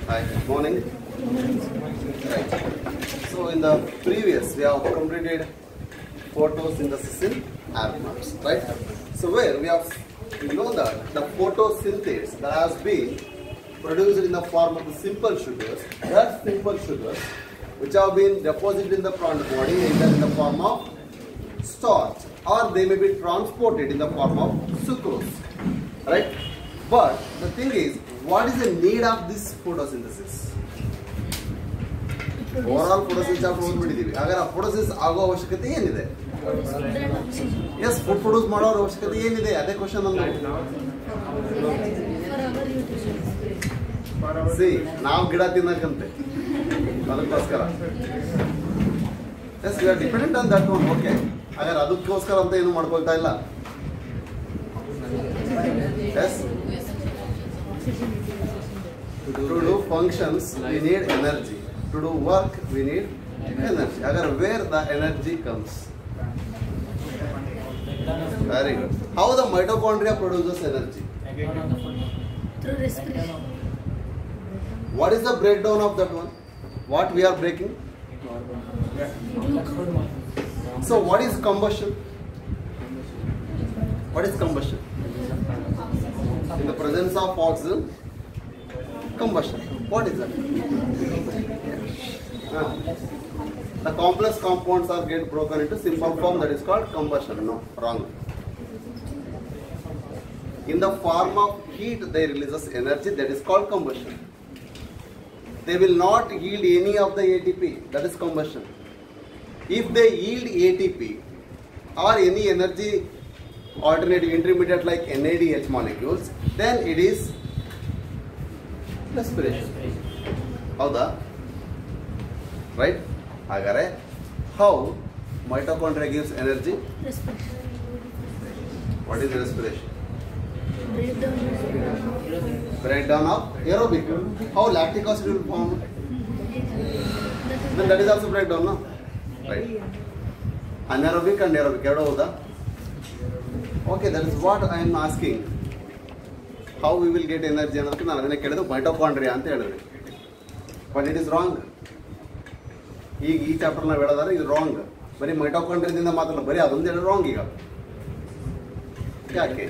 Hi, good morning. Right. So in the previous, we have completed photosynthesis in air plants, right? So where we know that the photosynthesis that has been produced in the form of the simple sugars, that simple sugars which have been deposited in the plant body either in the form of starch or they may be transported in the form of sucrose, right? But the thing is, what is the need of this photosynthesis? Overall photosynthesis of ಓದ್ಬಿಟ್ಟಿದ್ದೀವಿ. ಹಾಗಾದ್ರೆ ಆ photosynthesis ಆಗೋ ಅವಶ್ಯಕತೆ ಏನಿದೆ? Yes, food produce ಮಾಡೋ ಅವಶ್ಯಕತೆ ಏನಿದೆ? ಅದೇ question ಅನ್ನು. See, ನಾವು ಗಿಡ ತಿನ್ನಕಂತೆ. ಅದಕ್ಕೋಸ್ಕರ. Yes, we are dependent on that one. Okay. ಹಾಗಾದ್ರೆ ಅದಕ್ಕೋಸ್ಕರ ಅಂತ ಏನು ಮಾಡ್ಕೊಳ್ತಾ ಇಲ್ಲ. Yes. To do functions, we need energy. To do work, we need energy. Agar where the energy comes? Very good. How the mitochondria produces energy? Through respiration. What is the breakdown of that one? What we are breaking? So what is combustion? What is combustion? In the presence of oxygen, combustion. What is that? The complex compounds are get broken into simple form, that is called combustion. No, wrong. In the form of heat, they releases energy, that is called combustion. They will not yield any of the ATP, that is combustion. If they yield ATP or any energy alternative intermediate like NADH molecules, then it is respiration. Howda? Right? Agare, how mitochondria gives energy? Respiration. What is respiration? Breakdown. Breakdown of aerobic. How lactic acid will form? Then that is also breakdown, no? Right. Anaerobic and aerobic. Okay, that is what I am asking. How we will get energy? Mitochondria anta helidre. But it is wrong. ಈ chapter ನಾವು ಹೇಳೋದಾದ್ರೆ ಇದು wrong. ಬರೀ ಮೈಟೋಕಾಂಡ್ರಿಯಾದಿಂದ ಮಾತ್ರ ಬರೀ ಅದೊಂದು ಹೇಳಿ wrong. ಈಗ ಯಾಕೆ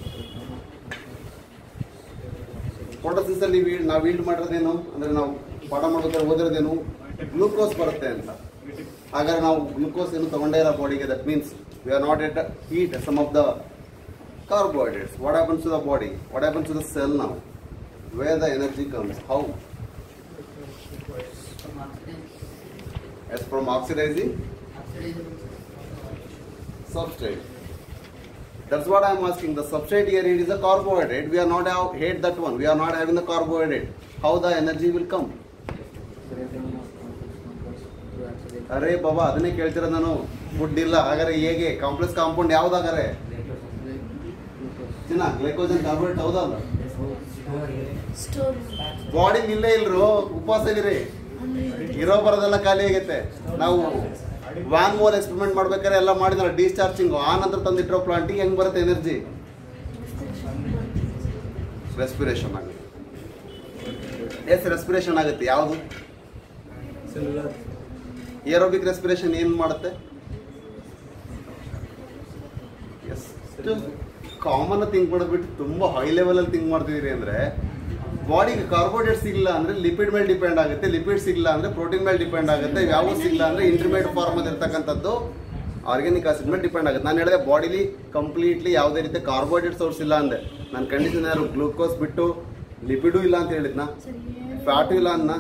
ಫೋಟೋಸಿಸ್ ಅಲ್ಲಿ ನಾವು ಈಲ್ಡ್ ಮಾಡಿರೋದೇನು ಅಂದ್ರೆ ನಾವು ಪಾಠ ಮಾಡ್ಬೇಕಾದ್ರೆ ಓದಿರೋದೇನು ಗ್ಲೂಕೋಸ್ ಬರುತ್ತೆ ಅಂತ. ಹಾಗಾದ್ರೆ ನಾವು ಗ್ಲೂಕೋಸ್ ಏನು ತಗೊಂಡೇ ಇರೋ ಬಾಡಿಗೆ, that means we are not at eat some of the carbohydrates. What happens to the body? What happens to the cell now? Where the energy comes? How? As from oxidizing substrate. That's what I am asking. The substrate here, it is a carbohydrate. We are not hate that one. We are not having the carbohydrate. How the energy will come? ಅರೆ ಬಾಬಾ ಅದನ್ನೇ ಕೇಳ್ತಿರ ನಾನು. Food ಇಲ್ಲ ಹಾಗಾದ್ರೆ ಹೇಗೆ? Complex compound ಯಾವ್ದಾಗಾರೆ? Glycogen carbohydrate ಹೌದಲ್ಲ? Body ಇಲ್ಲೇ ಇಲ್ರು, ಉಪವಾಸ ಇಲ್ಲಿರಿ, ಇರೋ ಬರೋದೆಲ್ಲ ಖಾಲಿ ಆಗೈತೆ. ನಾವು ವ್ಯಾನ್ ಮೋಲ್ ಎಕ್ಸ್ಪೆರಿಮೆಂಟ್ ಮಾಡ್ಬೇಕಾದ್ರೆ ಎಲ್ಲ ಮಾಡಿದ್ರೆ ಡಿಸ್ಚಾರ್ಜಿಂಗ್ ಆ ನಂತರ ತಂದಿಟ್ಟಿರೋ ಪ್ಲಾಂಟಿಗೆ ಹೆಂಗ್ ಬರುತ್ತೆ ಎನರ್ಜಿ? ರೆಸ್ಪಿರೇಷನ್ ಆಗುತ್ತೆ. ಎಸ್ ರೆಸ್ಪಿರೇಷನ್ ಆಗುತ್ತೆ. ಯಾವುದು? ಏರೋಬಿಕ್ ರೆಸ್ಪಿರೇಷನ್ ಏನ್ ಮಾಡುತ್ತೆ? ಎಸ್ ಕಾಮನ್ ಥಿಂಕ್ ಮಾಡೋದ್ಬಿಟ್ಟು ತುಂಬಾ ಹೈ ಲೆವೆಲ್ ಅಲ್ಲಿ ಥಿಂಕ್ ಮಾಡ್ತಿದ್ದೀರಿ. ಅಂದ್ರೆ ಬಾಡಿಗೆ ಕಾರ್ಬೋಹೈಡ್ರೇಟ್ ಸಿಗಲ್ಲ ಅಂದ್ರೆ ಲಿಪಿಡ್ ಮೇಲೆ ಡಿಪೆಂಡ್ ಆಗುತ್ತೆ, ಲಿಪಿಡ್ ಸಿಗಲ್ಲ ಅಂದ್ರೆ ಪ್ರೋಟೀನ್ ಮೇಲೆ ಡಿಪೆಂಡ್ ಆಗುತ್ತೆ, ಯಾವ ಸಿಗಲ್ಲ ಅಂದ್ರೆ ಇಂಟರ್ಮೀಡಿಯೇಟ್ ಫಾರ್ಮ್ ಅಲ್ಲಿ ಇರ್ತಕ್ಕಂಥದ್ದು ಆರ್ಗ್ಯಾನಿಕ್ ಆಸಿಡ್ ಮೇಲೆ ಡಿಪೆಂಡ್ ಆಗುತ್ತೆ. ನಾನು ಹೇಳಿದೆ ಬಾಡಿಲಿ ಕಂಪ್ಲೀಟ್ಲಿ ಯಾವುದೇ ರೀತಿ ಕಾರ್ಬೋಹೈಡ್ರೇಟ್ ಸೋರ್ಸ್ ಇಲ್ಲ ಅಂದೆ. ನಾನು ಕಂಡೀಷನ್ ಯಾರು ಗ್ಲೂಕೋಸ್ ಬಿಟ್ಟು ಲಿಪಿಡು ಇಲ್ಲ ಅಂತ ಹೇಳಿದ್ನ, ಫ್ಯಾಟು ಇಲ್ಲ ಅನ್ನ,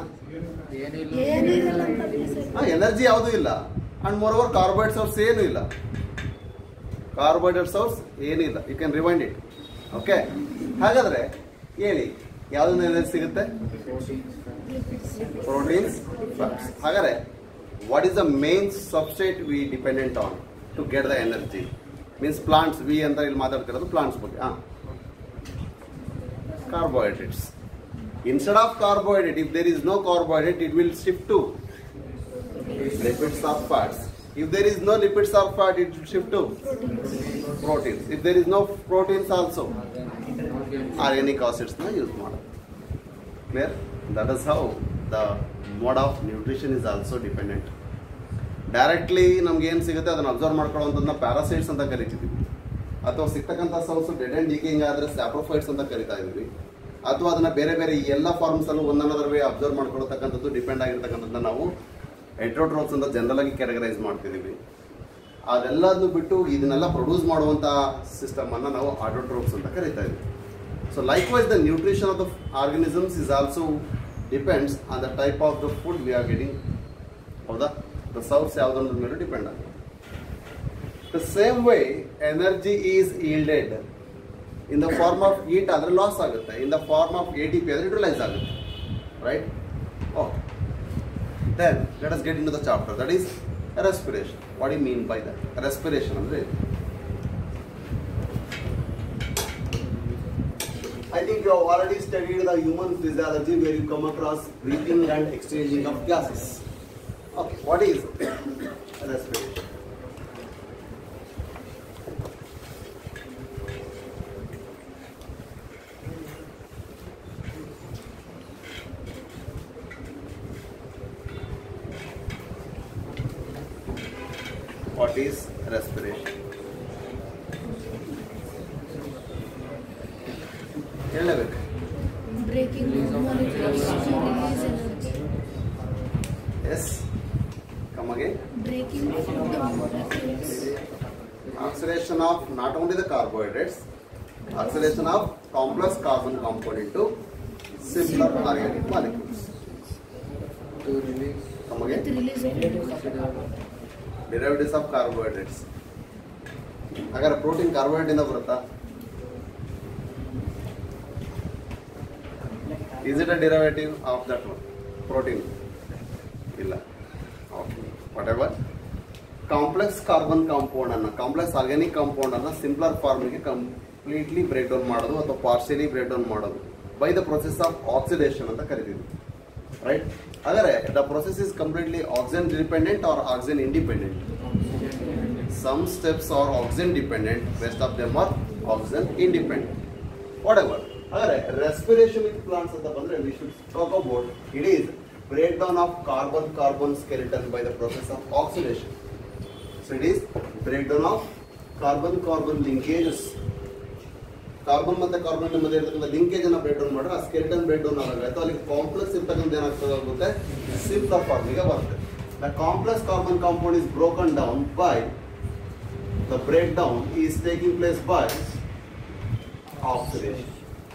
ಎನರ್ಜಿ ಯಾವುದೂ ಇಲ್ಲ, and moreover carbohydrate source ಏನೂ ಇಲ್ಲ. ಕಾರ್ಬೋಹೈಡ್ರೇಟ್ ಸೋರ್ಸ್ ಏನಿಲ್ಲ. You can rewind it. Okay, ಹಾಗಾದ್ರೆ ಹೇಳಿ ಯಾವ್ದನ್ನ ಎನರ್ಜಿ ಸಿಗುತ್ತೆ? Proteins, fats. ಹಾಗಾದ್ರೆ what is the main substrate we dependent on to get the energy? Means plants. We ಅಂತ ಇಲ್ಲಿ ಮಾತಾಡ್ತಿರೋದು ಪ್ಲಾಂಟ್ಸ್ ಬಗ್ಗೆ. Carbohydrates. Instead of carbohydrate, if there is no carbohydrate, it will shift to lipids or fats. If there is no lipids or fat, it will shift to proteins. If there is no proteins also, organic acids na use ಮಾಡೋದು. Clear? That is how the mode of nutrition is also dependent. Directly ನಮ್ಗೆ ಏನು ಸಿಗುತ್ತೆ ಅದನ್ನು observe ಮಾಡ್ಕೊಳ್ಳೋವಂಥದ್ದನ್ನ parasites ಅಂತ ಕರಿತೀವಿ, ಅಥವಾ ಸಿಗ್ತಕ್ಕಂಥ source dead and ಡೀಕಿಂಗ್ ಆದರೆ ಸ್ಯಾಪ್ರೋಫೈಟ್ಸ್ ಅಂತ ಕರಿತಾ ಇದ್ವಿ, ಅಥವಾ ಅದನ್ನ ಬೇರೆ ಬೇರೆ ಎಲ್ಲ ಫಾರ್ಮ್ಸಲ್ಲೂ ಒಂದನ್ನದರ ವೇ ಅಬ್ಸರ್ವ್ ಮಾಡ್ಕೊಳ್ತಕ್ಕಂಥದ್ದು ಡಿಪೆಂಡ್ ಆಗಿರ್ತಕ್ಕಂಥದ್ದನ್ನ ನಾವು ಹೆಟ್ರೋಟ್ರೋಪ್ಸ್ ಅಂತ ಜನರಲ್ ಆಗಿ ಕ್ಯಾಟಗರೈಸ್ ಮಾಡ್ತಿದ್ದೀವಿ. ಅದೆಲ್ಲದನ್ನು ಬಿಟ್ಟು ಇದನ್ನೆಲ್ಲ ಪ್ರೊಡ್ಯೂಸ್ ಮಾಡುವಂಥ ಸಿಸ್ಟಮನ್ನು ನಾವು ಆಟೋಟ್ರೋಪ್ಸ್ ಅಂತ ಕರಿತಾ ಇದ್ವಿ. So likewise the nutrition of the organisms is also depends on the type of the food we are getting. ಹೌದಾ? The source ಯಾವುದರ ಮೇಲೆ ಡಿಪೆಂಡ್ ಆಗುತ್ತೆ. The same way energy is yielded in the form of heat ಆದರೆ loss ಆಗುತ್ತೆ, in the form of ATP ಆದರೆ utilise ಆಗುತ್ತೆ, right? Okay. Then let us get into the chapter, that is respiration. What do you mean by that? Respiration ಅಂದರೆ I think you have already studied the human physiology where you come across breathing and exchanging of gases. Okay, what is respiration? What is respiration? ಹೇಳಬೇಕು. Breaking molecules to release energy. Yes. Come again. Breaking the molecules. Oxidation of not only the carbohydrates, oxidation of complex carbon compound into simpler organic molecules. To release. Come again. With release of Derivatives of carbohydrates. अगर protein carbohydrate इंದ ಬರುತ್ತಾ? Is it a derivative of that one? Protein? ಇಲ್ಲ. Okay. Whatever. Complex carbon compound ಅನ್ನ, complex organic compound ಅನ್ನ simpler form ಗೆ completely break down ಮಾಡೋದು ಅಥವಾ partially break down ಮಾಡೋದು by the process of oxidation ಅಂತ ಕರೀತೀವಿ. Right? ಆದರೆ the process is completely oxygen dependent or oxygen independent. Some steps are oxygen dependent, rest of them are oxygen independent. Whatever. ಆದರೆ respiration in plants ಅಂತ ಬಂದ್ರೆ we should talk about it is breakdown of carbon skeleton by the process of oxidation. So it is breakdown of carbon linkages. Carbon ಮತ್ತೆ carbon ಮಧ್ಯೆ ಇರತಕ್ಕಂಥ linkage ಅನ್ನ break down ಮಾಡಿದ್ರೆ ಆ skeleton break down ಆಗುತ್ತೆ. ಅಲ್ಲಿ ಕಾಂಪ್ಲೆಕ್ಸ್ ಇರ್ತಕ್ಕಂಥ ಏನಾಗುತ್ತೆ, ಸಿಂಪ್ಲರ್ ಫಾರ್ಮಿಗೆ ಬರುತ್ತೆ. The complex carbon compound is broken down by the break down is taking place by oxidation.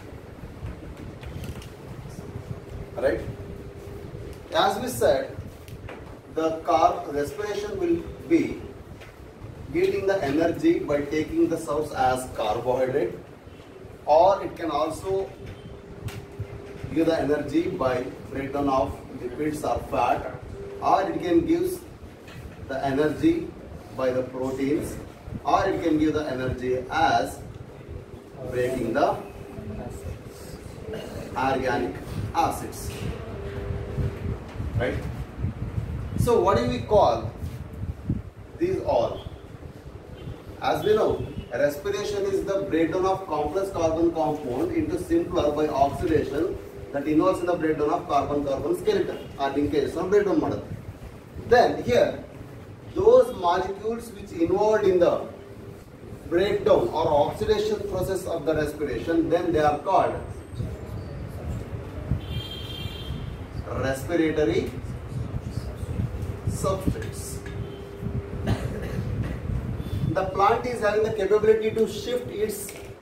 Right? As we said, the respiration will be getting the energy by taking the source as carbohydrate, or it can also give the energy by breakdown of lipids or fat, or it can give the energy by the proteins, or it can give the energy as breaking the organic acids. Right? So what do we call these all? As we know, respiration is the breakdown of complex carbon compound into simpler by oxidation that involves in the breakdown of carbon skeleton or linkages or breakdown model. Then here, those molecules which involved in the breakdown or oxidation process of the respiration, then they are called respiratory substrates. The plant is having the capability to shift its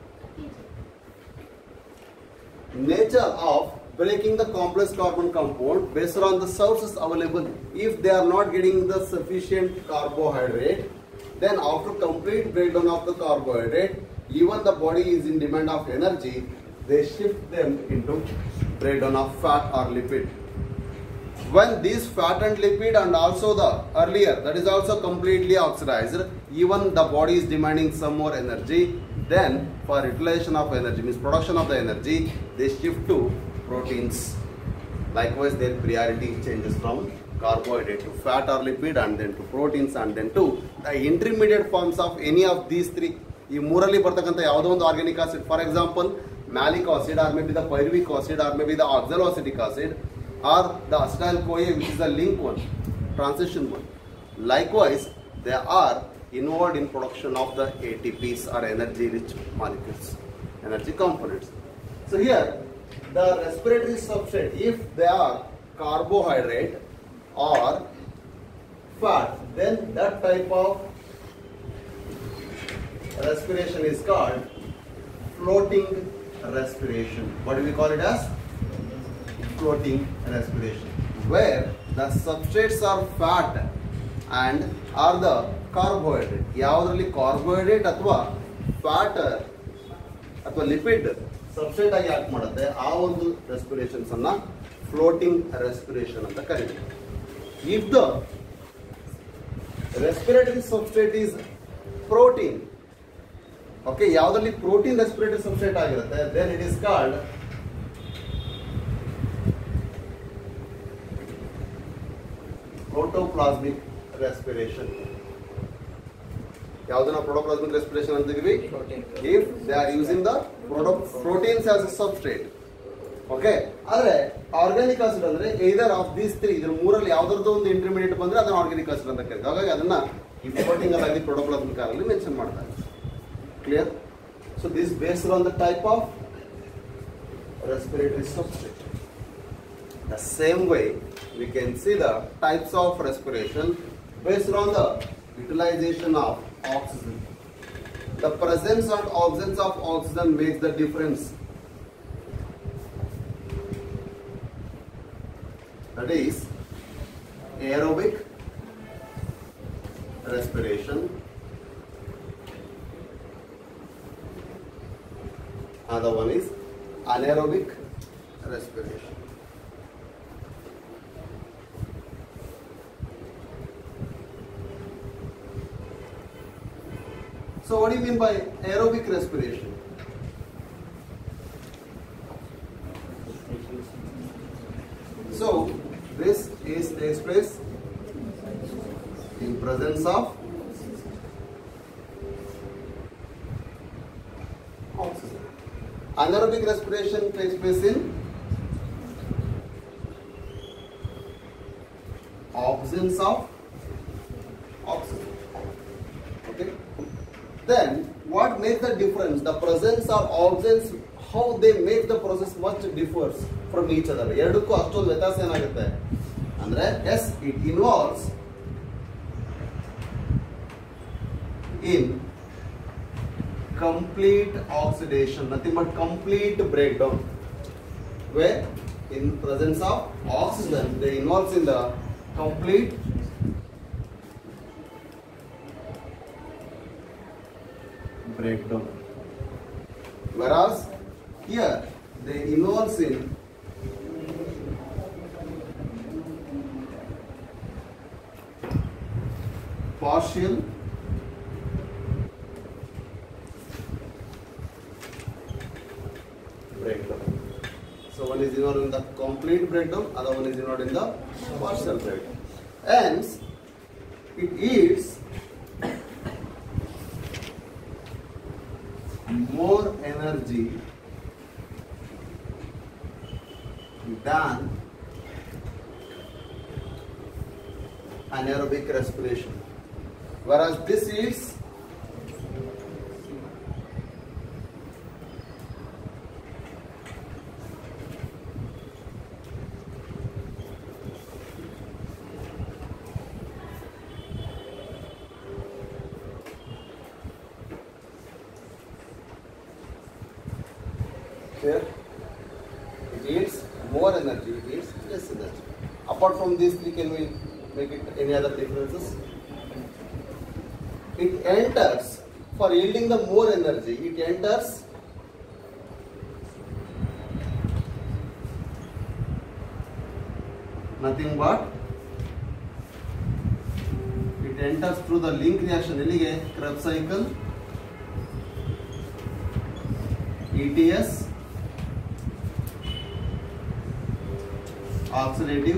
nature of breaking the complex carbon compound based on the sources available. If they are not getting the sufficient carbohydrate, then after complete breakdown of the carbohydrate, even the body is in demand of energy, they shift them into breakdown of fat or lipid. When these fat and lipid and also the earlier, that is also completely oxidized, even the body is demanding some more energy, then for utilization of energy, means production of the energy, they shift to proteins. Likewise, their priority changes from carbohydrate to fat or lipid and then to proteins and then to the intermediate forms of any of these three. ಈ ಮೂರಲ್ಲಿ ಬರ್ತಕ್ಕಂಥ ಯಾವುದೋ ಒಂದು organic acid, for example malic acid, or maybe the pyruvic acid, or maybe the oxaloacetic acid, or the acetyl-CoA, which is the link one, transition one. Likewise, they are involved in production of the ATPs, or energy-rich molecules, energy components. So here, the respiratory substrate, if they are carbohydrate or fat, then that type of respiration is called floating respiration. What do we call it as? Floating respiration, where the substrates are fat and are the carbohydrate. ಯಾವುದರಲ್ಲಿ carbohydrate ಅಥವಾ fat ಅಥವಾ lipid substrate ಆಗಿ act ಮಾಡುತ್ತೆ, ಆ ಒಂದು respirations ಅನ್ನ floating respiration ಅಂತ ಕರೀತೀವಿ. If the respiratory substrate is protein, okay, ಯಾವುದರಲ್ಲಿ ಪ್ರೋಟೀನ್ ರೆಸ್ಪಿರೇಟರಿ ಸಬ್ಸ್ಟ್ರೇಟ್ ಆಗಿರುತ್ತೆ, then it is called protoplasmic respiration. ಯಾವುದನ್ನ protoplasmic respiration ಅಂತಿದೀವಿ? If they are using the proteins as a substrate. Okay, ಆದ್ರೆ organic acid ಅಂದ್ರೆ either of these three, ಇದ್ರ ಮೂರಲ್ಲಿ ಯಾವ್ದಾದ್ರು ಒಂದು ಇಂಟರ್ಮೀಡಿಯೇಟ್ ಬಂದ್ರೆ ಅದನ್ನ ಆರ್ಗಾನಿಕ್ ಆಸಿಡ್ ಅಂತ ಕರೀತೀವಿ. ಹಾಗಾಗಿ ಅದನ್ನ ಈ ಫ್ಲೋಟಿಂಗ್ ಅಲ್ಲಿ protoplasmic ಅಲ್ಲಿ ಮೆನ್ಷನ್ ಮಾಡ್ತಾರೆ. Clear? So this is based on the type of respiratory substrate. The same way we can see the types of respiration based on the utilization of oxygen. The presence or absence of oxygen makes the difference. That is aerobic respiration, other one is anaerobic respiration. So what do you mean by aerobic respiration? So this takes place in presence of oxygen. Anaerobic respiration takes place in absence of oxygen. Okay. Then what makes the difference? The presence or absence, how they make the process much differs from each other. ಎರಡಕ್ಕೂ ಅಷ್ಟೊಂದು ವ್ಯತ್ಯಾಸ ಏನಾಗುತ್ತೆ ಅಂದ್ರೆ, yes, it involves in complete oxidation, nothing but complete breakdown, where in presence of oxygen they involves in the complete breakdown, whereas here they involves in partial breakdown. So one is involved in the complete breakdown, other one is involved in the partial breakdown. Hence, it is more energy than anaerobic respiration, whereas this is here, it yields more energy, it yields less energy. Apart from these three, can we make it any other differences? It enters, for yielding the more energy, it enters nothing but, it enters through the link reaction. Illige Krebs cycle, ETS, oxidative,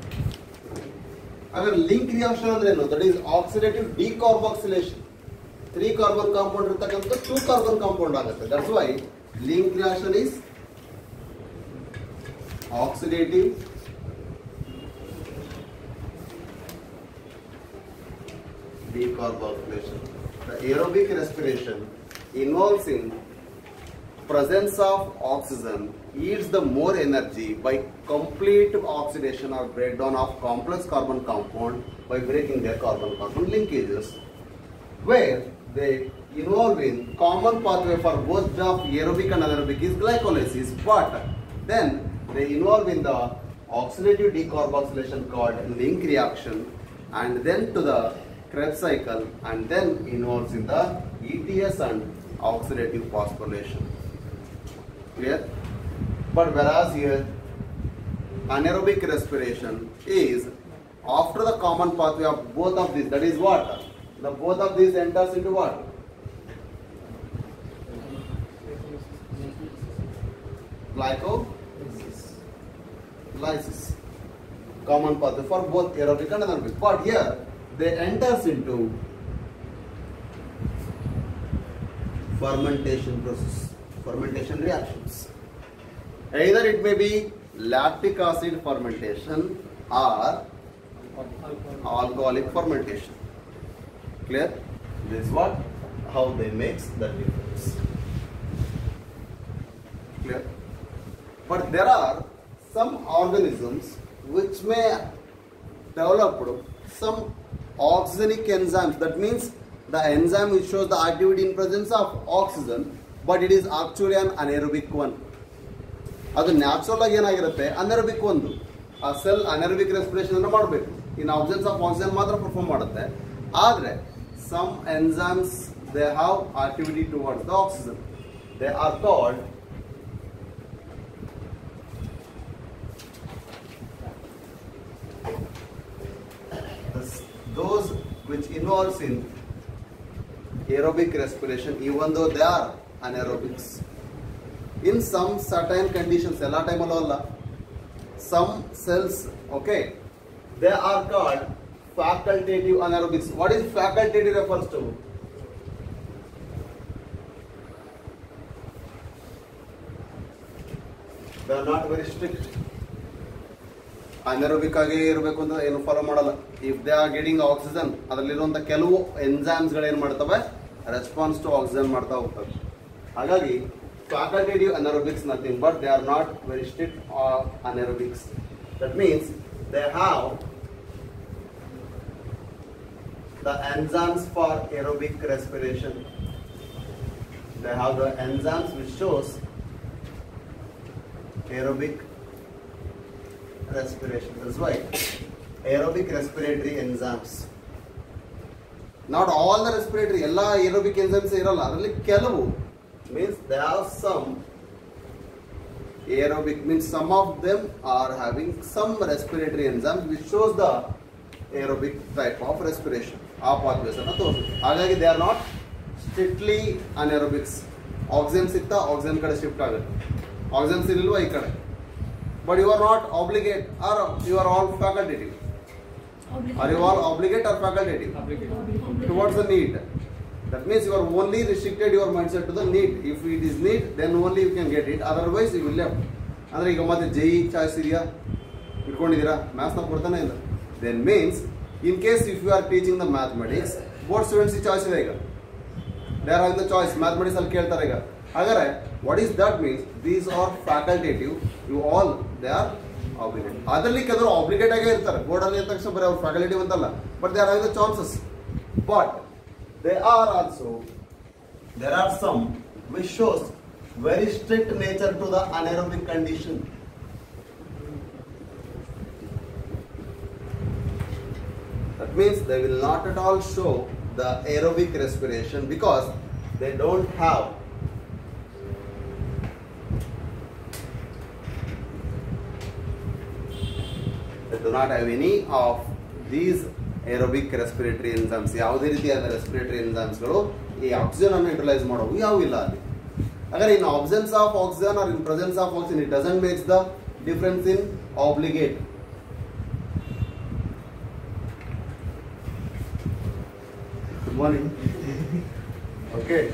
अगर link reaction ಅಂದ್ರೆ ಏನು, that is oxidative decarboxylation. 3 carbon compound ಇರತಕ್ಕಂತ 2 carbon compound ಆಗುತ್ತೆ. That's why link reaction is oxidative decarboxylation. The aerobic respiration involves in presence of oxygen yields the more energy by complete oxidation or breakdown of complex carbon compound by breaking their carbon-carbon linkages, where they involve in common pathway for both of aerobic and anaerobic is glycolysis, but then they involve in the oxidative decarboxylation called link reaction, and then to the Krebs cycle, and then involves in the ETS and oxidative phosphorylation. Clear? But whereas here anaerobic respiration is after the common pathway of both of these, that is what? The both of these enters into what? Glycolysis. Common pathway for both aerobic and anaerobic. But here they enters into fermentation process, fermentation reactions. Either it may be lactic acid fermentation or alcoholic fermentation. Clear? This is what, how they makes the difference. Clear? But there are some organisms which may develop some oxygenic enzymes. That means the enzyme which shows the activity in presence of oxygen, but it is actually an anaerobic one. ಅದು natural ಆಗಿ ಏನಾಗಿರುತ್ತೆ, anaerobic ಒಂದು ಆ cell anaerobic respiration ಅನ್ನು ಮಾಡಬೇಕು. In absence of oxygen ಮಾತ್ರ perform ಮಾಡುತ್ತೆ. ಆದರೆ some enzymes they have activity towards the oxygen. They are called those which involves in aerobic respiration, even though they are anaerobics. In some certain conditions, ella time allo some cells, okay, they are called facultative anaerobics. What is facultative refers to? They are not very strict. Anaerobic ಆಗಿ ಇರಬೇಕು ಅಂತ ಏನು follow ಮಾಡಲ್ಲ. If they are getting oxygen, ಅದರಲ್ಲಿರುವಂಥ ಕೆಲವು ಎನ್ಸೈಮ್ಸ್ಗಳು ಏನು ಮಾಡ್ತವೆ, ರೆಸ್ಪಾನ್ಸ್ ಟು ಆಕ್ಸಿಜನ್ ಮಾಡ್ತಾ ಹೋಗ್ತವೆ. ಹಾಗಾಗಿ facultative anaerobics nothing but they are not very strict anaerobics. That means they have the enzymes for aerobic respiration. They have the enzymes which shows aerobic respiration. That's why aerobic respiratory enzymes. Not all the respiratory, ella aerobic enzymes iralla, adralli kelavu means there are some aerobic, means some of them are having some respiratory enzymes which shows the aerobic type of respiration. ಆ pathways ಅನ್ನು ತೋರಿಸುತ್ತೆ. ಹಾಗಾಗಿ they are not strictly anaerobics. Oxygen ಸಿಗ್ತಾ oxygen ಕಡೆ shift ಆಗುತ್ತೆ, oxygen ಸಿಗಲ್ವಾ ಈ ಕಡೆ. But you are not obligate, or you are all facultative. Are you all obligate or facultative? Towards the need. That means you are only restricted your mindset to the need. If it is need, then only you can get it. Otherwise, you will left. ಅಂದ್ರೆ ಈಗ ಮತ್ತೆ JEE choice ಇದೆಯಾ, ಇಟ್ಕೊಂಡಿದ್ದೀರಾ, maths ನ ಕೊಡ್ತಾನೆ ಇಲ್ಲ. Then means in case if you are teaching the mathematics, board students choice ಇದೆ ಈಗ. They are having the choice. Mathematics ಅಲ್ಲಿ ಕೇಳ್ತಾರೆ ಈಗ. ಹಾಗಾದ್ರೆ what is that means? These are facultative. You all they are obligate. ಅದರಲ್ಲಿ ಕೆಲವರು obligate ಆಗೇ ಇರ್ತಾರೆ. ಬೋರ್ಡ್ ಅಲ್ಲಿ ತಕ್ಷಣ ಬರೀ ಅವ್ರು facultative ಅಂತಲ್ಲ. But they are having the chances. But they are also, there are some which shows very strict nature to the anaerobic condition. That means they will not at all show the aerobic respiration because they don't have any of these aerobic respiratory enzymes. ಯಾವುದೇ ರೀತಿಯಾದ respiratory ಎನ್ಸೈಮ್ಸ್ಗಳು ಈ oxygen ಅನ್ನು utilise ಮಾಡೋವು ಯಾವೂ ಇಲ್ಲ ಅಲ್ಲಿ. ಹಾಗಾದ್ರೆ in absence of oxygen or in presence of oxygen it doesn't makes the difference in obligate. Good morning. Okay.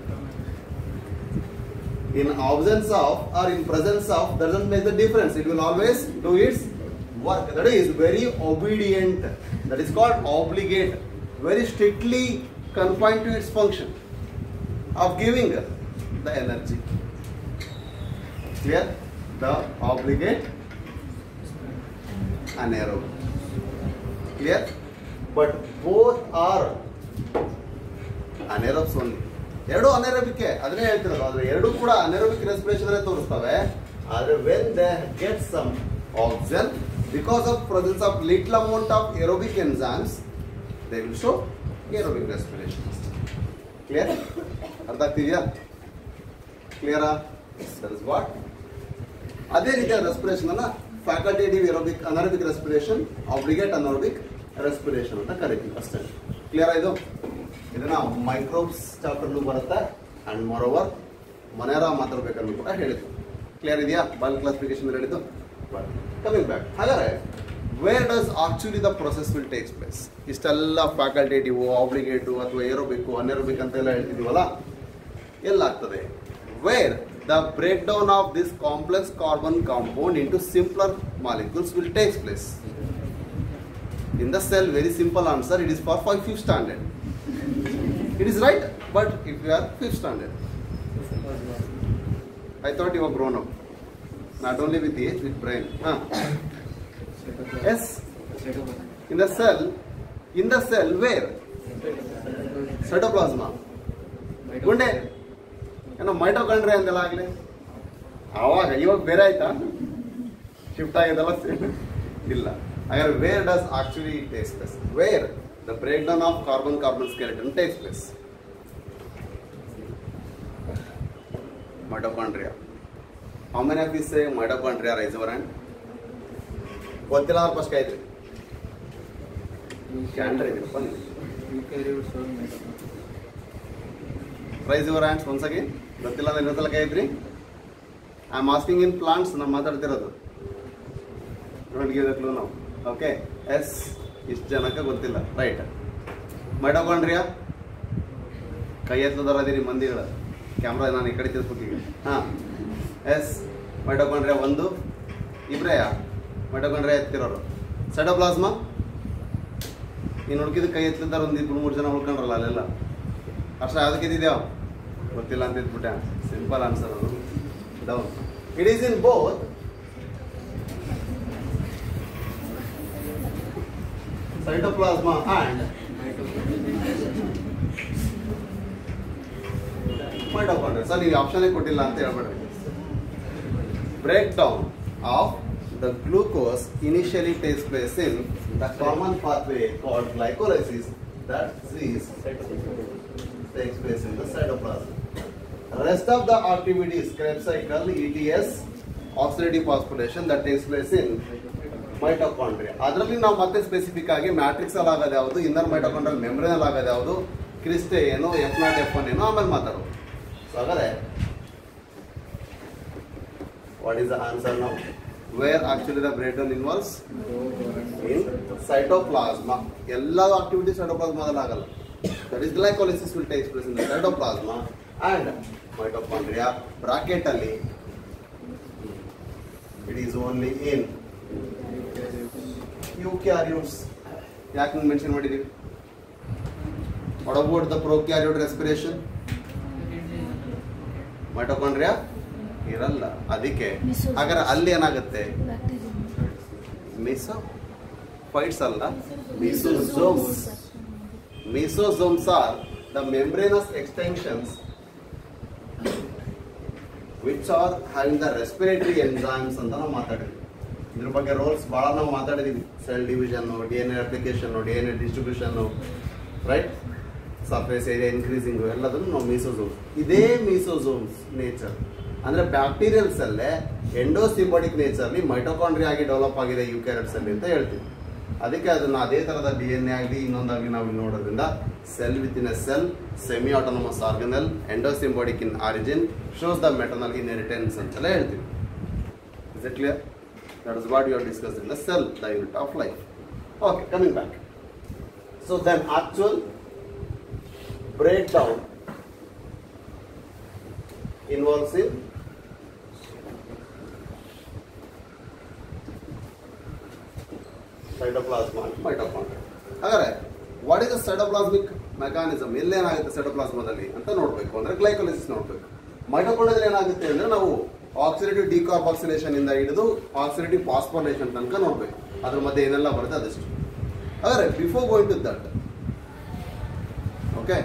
In absence of or in presence of doesn't make the difference. It will always do its work. That is very obedient. That is called obligate. Very strictly confined to its function of giving the energy. Clear? The obligate anaerobic. Clear? But both are anaerobes only. ಎರಡು anaerobic ಅದನ್ನೇ ಹೇಳ್ತಿರೋದು. ಆದ್ರೆ ಎರಡು ಕೂಡ anaerobic respiration ಅಲ್ಲೇ ತೋರಿಸ್ತವೆ. ಆದ್ರೆ when they get some oxygen because of presence of little amount of aerobic enzymes they will show aerobic respiration. Clear? ಅರ್ಥ ಆಗ್ತಿದೆಯಾ? ಕ್ಲಿಯರಾ? That is what? ಅದೇ ರೀತಿಯ ರೆಸ್ಪಿರೇಷನ್ ಅನ್ನ facultative aerobic anaerobic respiration, obligate anaerobic respiration ಅಂತ ಕರಿತೀವಿ ಅಷ್ಟೇ. Clear ಇದು? ಇದನ್ನ ಮೈಕ್ರೋಬ್ಸ್ ಚಾಪ್ಟರ್ಲು ಬರುತ್ತೆ ಅಂಡ್ ಮೋರ್ ಓವರ್ ಮನೇರಾ ಮಾತಾಡ್ಬೇಕನ್ನು ಕೂಡ ಹೇಳಿದ್ರು. ಕ್ಲಿಯರ್ ಇದೆಯಾ? ಬಲ್ ಕ್ಲಾಸಿಫಿಕೇಶನ್ ಹೇಳಿದ್ದು. ಕಮಿಂಗ್ ಬ್ಯಾಕ್, ಹಾಗಾದ್ರೆ where does actually the process will takes place? ಇಷ್ಟೆಲ್ಲ ಫ್ಯಾಕಲ್ಟೇಟಿವ್, ಆಬ್ಲಿಗೇಟಿವ್ ಅಥವಾ ಏರೋಬಿಕ್ ಅನ್ಏರೋಬಿಕ್ ಅಂತೆಲ್ಲ ಹೇಳ್ತಿದೀವಲ್ಲ, ಎಲ್ಲಾಗ್ತದೆ? Where the breakdown of this complex carbon compound into simpler molecules will take place. In the cell, very simple answer, it is for 5th standard. It is right, but if you are 5th standard, I thought you were grown up, not only with age, with brain. Yes, in the cell where? Cytoplasma. Gunde ಏನೋ mitochondria ಅಂತೆಲ್ಲ ಆಗಲಿ, ಇವಾಗ ಬೇರೆ ಆಯ್ತಾ? Shift ಆಗಿದೆಲ್ಲ ಇಲ್ಲ. ಹಾಗಾದ್ರೆ where does actually takes place? Where the break down of carbon skeleton takes place? Mitochondria. How many of you say mitochondria raise your hand? ಗೊತ್ತಿಲ್ಲ ಅಂದ್ರೆ ಫಸ್ಟ್ ಆಯ್ತು. Raise your hands once again. ಗೊತ್ತಿಲ್ಲ ಅಂದ್ರೆ ಇನ್ನೊಂದ್ಸಲ ಕೈ ಇದ್ರಿ. I am asking in plants, ನಾವು ಮಾತಾಡ್ತಿರೋದು. ಡೋಂಟ್ ಗಿವ್ ದ ಕ್ಲೂ ನಾವು. ಓಕೆ, ಎಸ್, ಇಷ್ಟು ಜನಕ್ಕೆ ಗೊತ್ತಿಲ್ಲ. ರೈಟ್. ಮೈಟೋಕಾಂಡ್ರಿಯಾ ಕೈ ಎತ್ತದರದಿರಿ ಮಂದಿಗಳ. ಕ್ಯಾಮ್ರಾ ನಾನು ಈ ಕಡೆ ತಿರ್ಸ್ಬೇಕೀಗ. ಹಾಂ, ಎಸ್. ಮೈಟೋಕಾಂಡ್ರಿಯಾ ಒಂದು, ಇಬ್ರೆಯಾ ಮೈಟೋಕಾಂಡ್ರಿಯಾ ಎತ್ತಿರೋರು? ಸೈಟೋಪ್ಲಾಸ್ಮಾ ಇನ್ನು ಹುಡುಕಿದ ಕೈ ಎತ್ತಿದ್ದಾರೆ ಒಂದು 2-3 ಜನ ಉಳ್ಕೊಂಡ್ರಲ್ಲ ಅಲ್ಲೆಲ್ಲ. ಅರ್ಥ ಯಾವ್ದಕ್ಕೆ ಇದ್ದಿದ್ಯಾವ ಗೊತ್ತಿಲ್ಲ ಅಂತ ಇದ್ಬಿಟ್ಟೆ. ಸಿಂಪಲ್ ಆನ್ಸರ್ ಅದು. Down. It is in both cytoplasma and mitochondria. Sir ನೀವು ಆಪ್ಷನ್ ಕೊಟ್ಟಿಲ್ಲ ಅಂತ ಹೇಳ್ಬೇಡ್ರಿ. Break down of the glucose initially takes place in the common pathway called glycolysis. That is takes place in the cytoplasm. Rest of the activities, Krebs cycle, ETS, oxidative phosphorylation, that takes place in mitochondria. ಅದರಲ್ಲಿ ನಾವು ಮತ್ತೆ specific ಆಗಿ matrix ಅಲ್ಲಿ ಆಗೋದು ಯಾವುದು, inner mitochondrial membrane ಅಲ್ಲಿ ಆಗೋದು ಯಾವುದು, ಕ್ರಿಸ್ಟೆ ಏನು, F0 F1 ಏನು ಆಮೇಲೆ ಮಾತಾಡೋದು. ಸೊ ಹಾಗಾದ್ರೆ ವಾಟ್ ಈಸ್ ದ ಆನ್ಸರ್ ನಾವು? Where actually the breakdown involves? In cytoplasma. ಎಲ್ಲ ಆಕ್ಟಿವಿಟಿ ಸೈಟೋಪ್ಲಾಸ್ಮಾದಲ್ಲಿ ಆಗಲ್ಲ. That is glycolysis will take place in the cytoplasma and mitochondria. Bracket ಅಲ್ಲಿ it is only in eukaryotes. ಯಾಕೆ mention ಮಾಡಿದೀವಿ? What about the prokaryote respiration? Mitochondria ಇರಲ್ಲ. ಅದಕ್ಕೆ ಹಾಗಾದ್ರೆ ಅಲ್ಲಿ ಏನಾಗುತ್ತೆ? ಮೆಸೋಫೈಟ್ಸ್ ಅಲ್ಲ, ಮೆಸೋಸೋಮ್ಸ್. Mesosomes are the membranous extensions which are having the respiratory enzymes ಅಂತ ನಾವು ಮಾತಾಡಿದ್ವಿ. ಇದ್ರ ಬಗ್ಗೆ ರೋಲ್ಸ್ ಭಾಳ ನಾವು ಮಾತಾಡಿದೀವಿ. Cell division, DNA replication, DNA distribution, right, surface area increasing, ಎಲ್ಲದನ್ನು ನಾವು ಮೀಸೋಸೋಮ್ಸ್. ಇದೇ ಮೀಸೋಸೋಮ್ಸ್ ನೇಚರ್ ಅಂದ್ರೆ ಬ್ಯಾಕ್ಟೀರಿಯಲ್ಸ್ ಅಲ್ಲೇ ಎಂಡೋಸಿಂಬಾಟಿಕ್ ನೇಚರ್ಲಿ ಮೈಟೋಕಾಂಡ್ರಿಯಾ ಆಗಿ ಡೆವಲಪ್ ಆಗಿದೆ ಯೂಕ್ಯಾರಿಯೋಟ್ಸ್ ಅಲ್ಲಿ ಅಂತ ಹೇಳ್ತೀವಿ. ಅದಕ್ಕೆ ಅದನ್ನ ಅದೇ ತರದ DNA ಆಗಲಿ ಇನ್ನೊಂದಾಗಲಿ ನಾವು ನೋಡೋದ್ರಿಂದ cell with in a cell, semi autonomous organelle, endosymbiotic in origin, shows the maternal inheritance ಅಂತೆಲ್ಲ ಹೇಳ್ತೀವಿ. Is it clear? That is what you are discuss in the cell, the unit of life. Okay, coming back. So then actual breakdown involves in cytoplasm and mitochondria. ಹಾಗಾದ್ರೆ what is the cytoplasmic mechanism, ಎಲ್ಲೇನಾಗುತ್ತೆ ಸೈಟೋಪ್ಲಾಸ್ಮದಲ್ಲಿ ಅಂತ ನೋಡಬೇಕು ಅಂದ್ರೆ glycolysis ನೋಡಬೇಕು. ಮೈಟೋಕಾಂಡ್ರಿಯಾದಲ್ಲಿ ಏನಾಗುತ್ತೆ ಅಂದ್ರೆ ನಾವು ಆಕ್ಸಿಡೇಟಿವ್ ಡಿಕಾರ್ಬಾಕ್ಸಿಲೇಷನ್ ಇಂದ ಹಿಡಿದು ಆಕ್ಸಿಡೇಟಿವ್ ಫಾಸ್ಫೋರಿಲೇಷನ್ ತನಕ ನೋಡಬೇಕು. ಅದ್ರ ಮಧ್ಯೆ ಏನೆಲ್ಲ ಬರುತ್ತೆ ಅದಷ್ಟು. ಹಾಗಾದ್ರೆ before going to that, okay,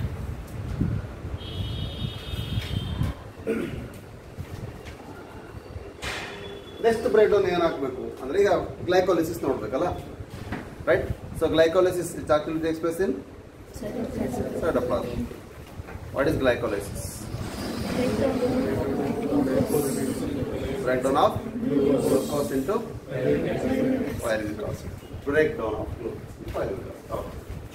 next break down ಏನ್ ಹಾಕಬೇಕು ಅಂದ್ರೆ ಈಗ ಗ್ಲೈಕೋಲಿಸಿಸ್ ನೋಡ್ಬೇಕಲ್ಲ, right? So glycolysis it actually takes place in cytoplasm. What is glycolysis? Breakdown of glucose into pyruvic acid. Breakdown of glucose into pyruvic acid. Okay.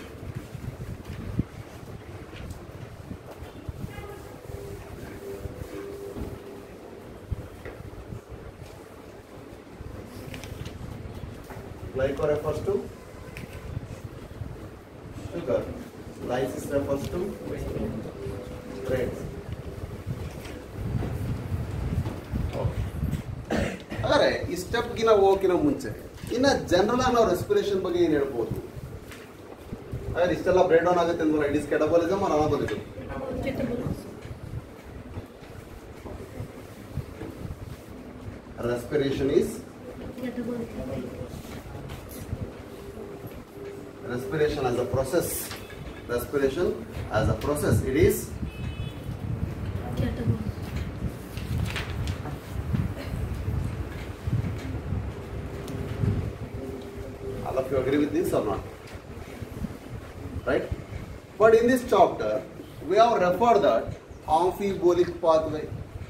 Glyco refers to sugar. Lysis refers to grains. ಹಾಗಾದ್ರೆ ಈ ಸ್ಟೆಪ್ಗೆ ನಾವು ಹೋಗೋಕ್ಕಿಂತ ಮುಂಚೆ ಇನ್ನು general ನಾವು respiration ಬಗ್ಗೆ ಏನು ಹೇಳ್ಬೋದು? ಹಾಗಾದ್ರೆ ಇಷ್ಟೆಲ್ಲ ಬ್ರೇಕ್ ಡೌನ್ ಆಗುತ್ತೆ ಅಂದ್ರೆ it is catabolism or anabolism? Respiration is respiration as a process. Respiration as a process. It is all of you agree with this or not? Right? But in this chapter, we have referred that amphibolic pathway.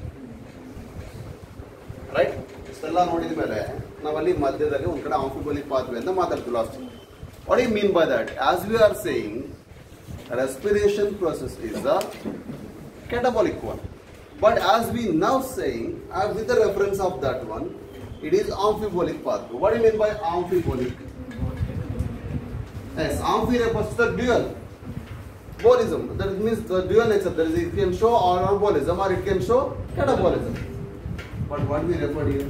Right? ಇಷ್ಟೆಲ್ಲ ನೋಡಿದ ಮೇಲೆ ನಾವಲ್ಲಿ ಮಧ್ಯದಲ್ಲಿ ಒಂದು ಕಡೆ ಆಂಫಿಬೋಲಿಕ್ pathway ಅಂತ ಮಾತಾಡ್ತೀವಿ last. What do you mean by that? As we are saying, respiration process is the catabolic one. But as we now saying, with the reference of that one, it is amphibolic pathway. What do you mean by amphibolic? Yes, amphi refers to the dual. Bolism. That means the dual nature. That is, it can show anabolism or it can show catabolism. But what we refer here?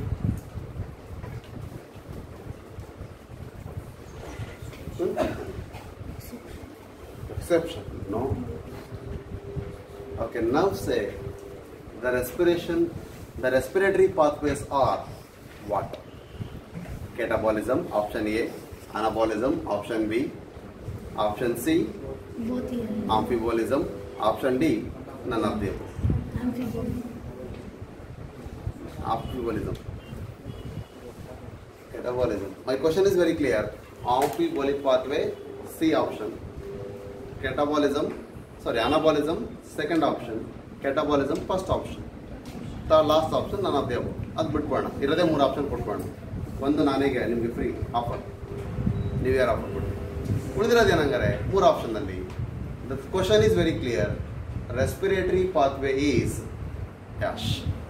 Exception, no? Okay, now say the respiratory pathways are what? Catabolism, option A, anabolism, option B, option C, both here. amphibolism, option D, none of them. Amphibolism. Catabolism. My question is very clear. Amphibolic pathway, C option. Anabolism, second option. Catabolism, first option. The last option, none of the above. ಅದು ಬಿಟ್ಬೋಣ, ಇರೋದೇ 3 option ಕೊಟ್ಬೋಣ. ಒಂದು ನಾನೀಗ ನಿಮಗೆ free offer, ನೀವು ಯಾರು offer ಕೊಡಿ. ಉಳಿದಿರೋದು ಏನಂಗಾರೆ 3 ಆಪ್ಷನ್ನಲ್ಲಿ. The question is very clear. Respiratory pathway is dash.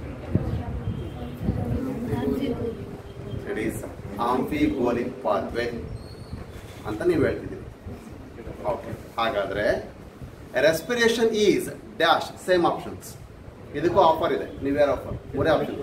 It is amphibolic pathway ಅಂತ ನೀವು ಹೇಳ್ತಿದ್ದೀರಿ. ಓಕೆ, ಹಾಗಾದ್ರೆ respiration is dash, same options. ಇದಕ್ಕೂ ಆಫರ್ ಇದೆ, ನೀವ್ಯಾರು ಆಫರ್? 3 ಆಪ್ಷನ್.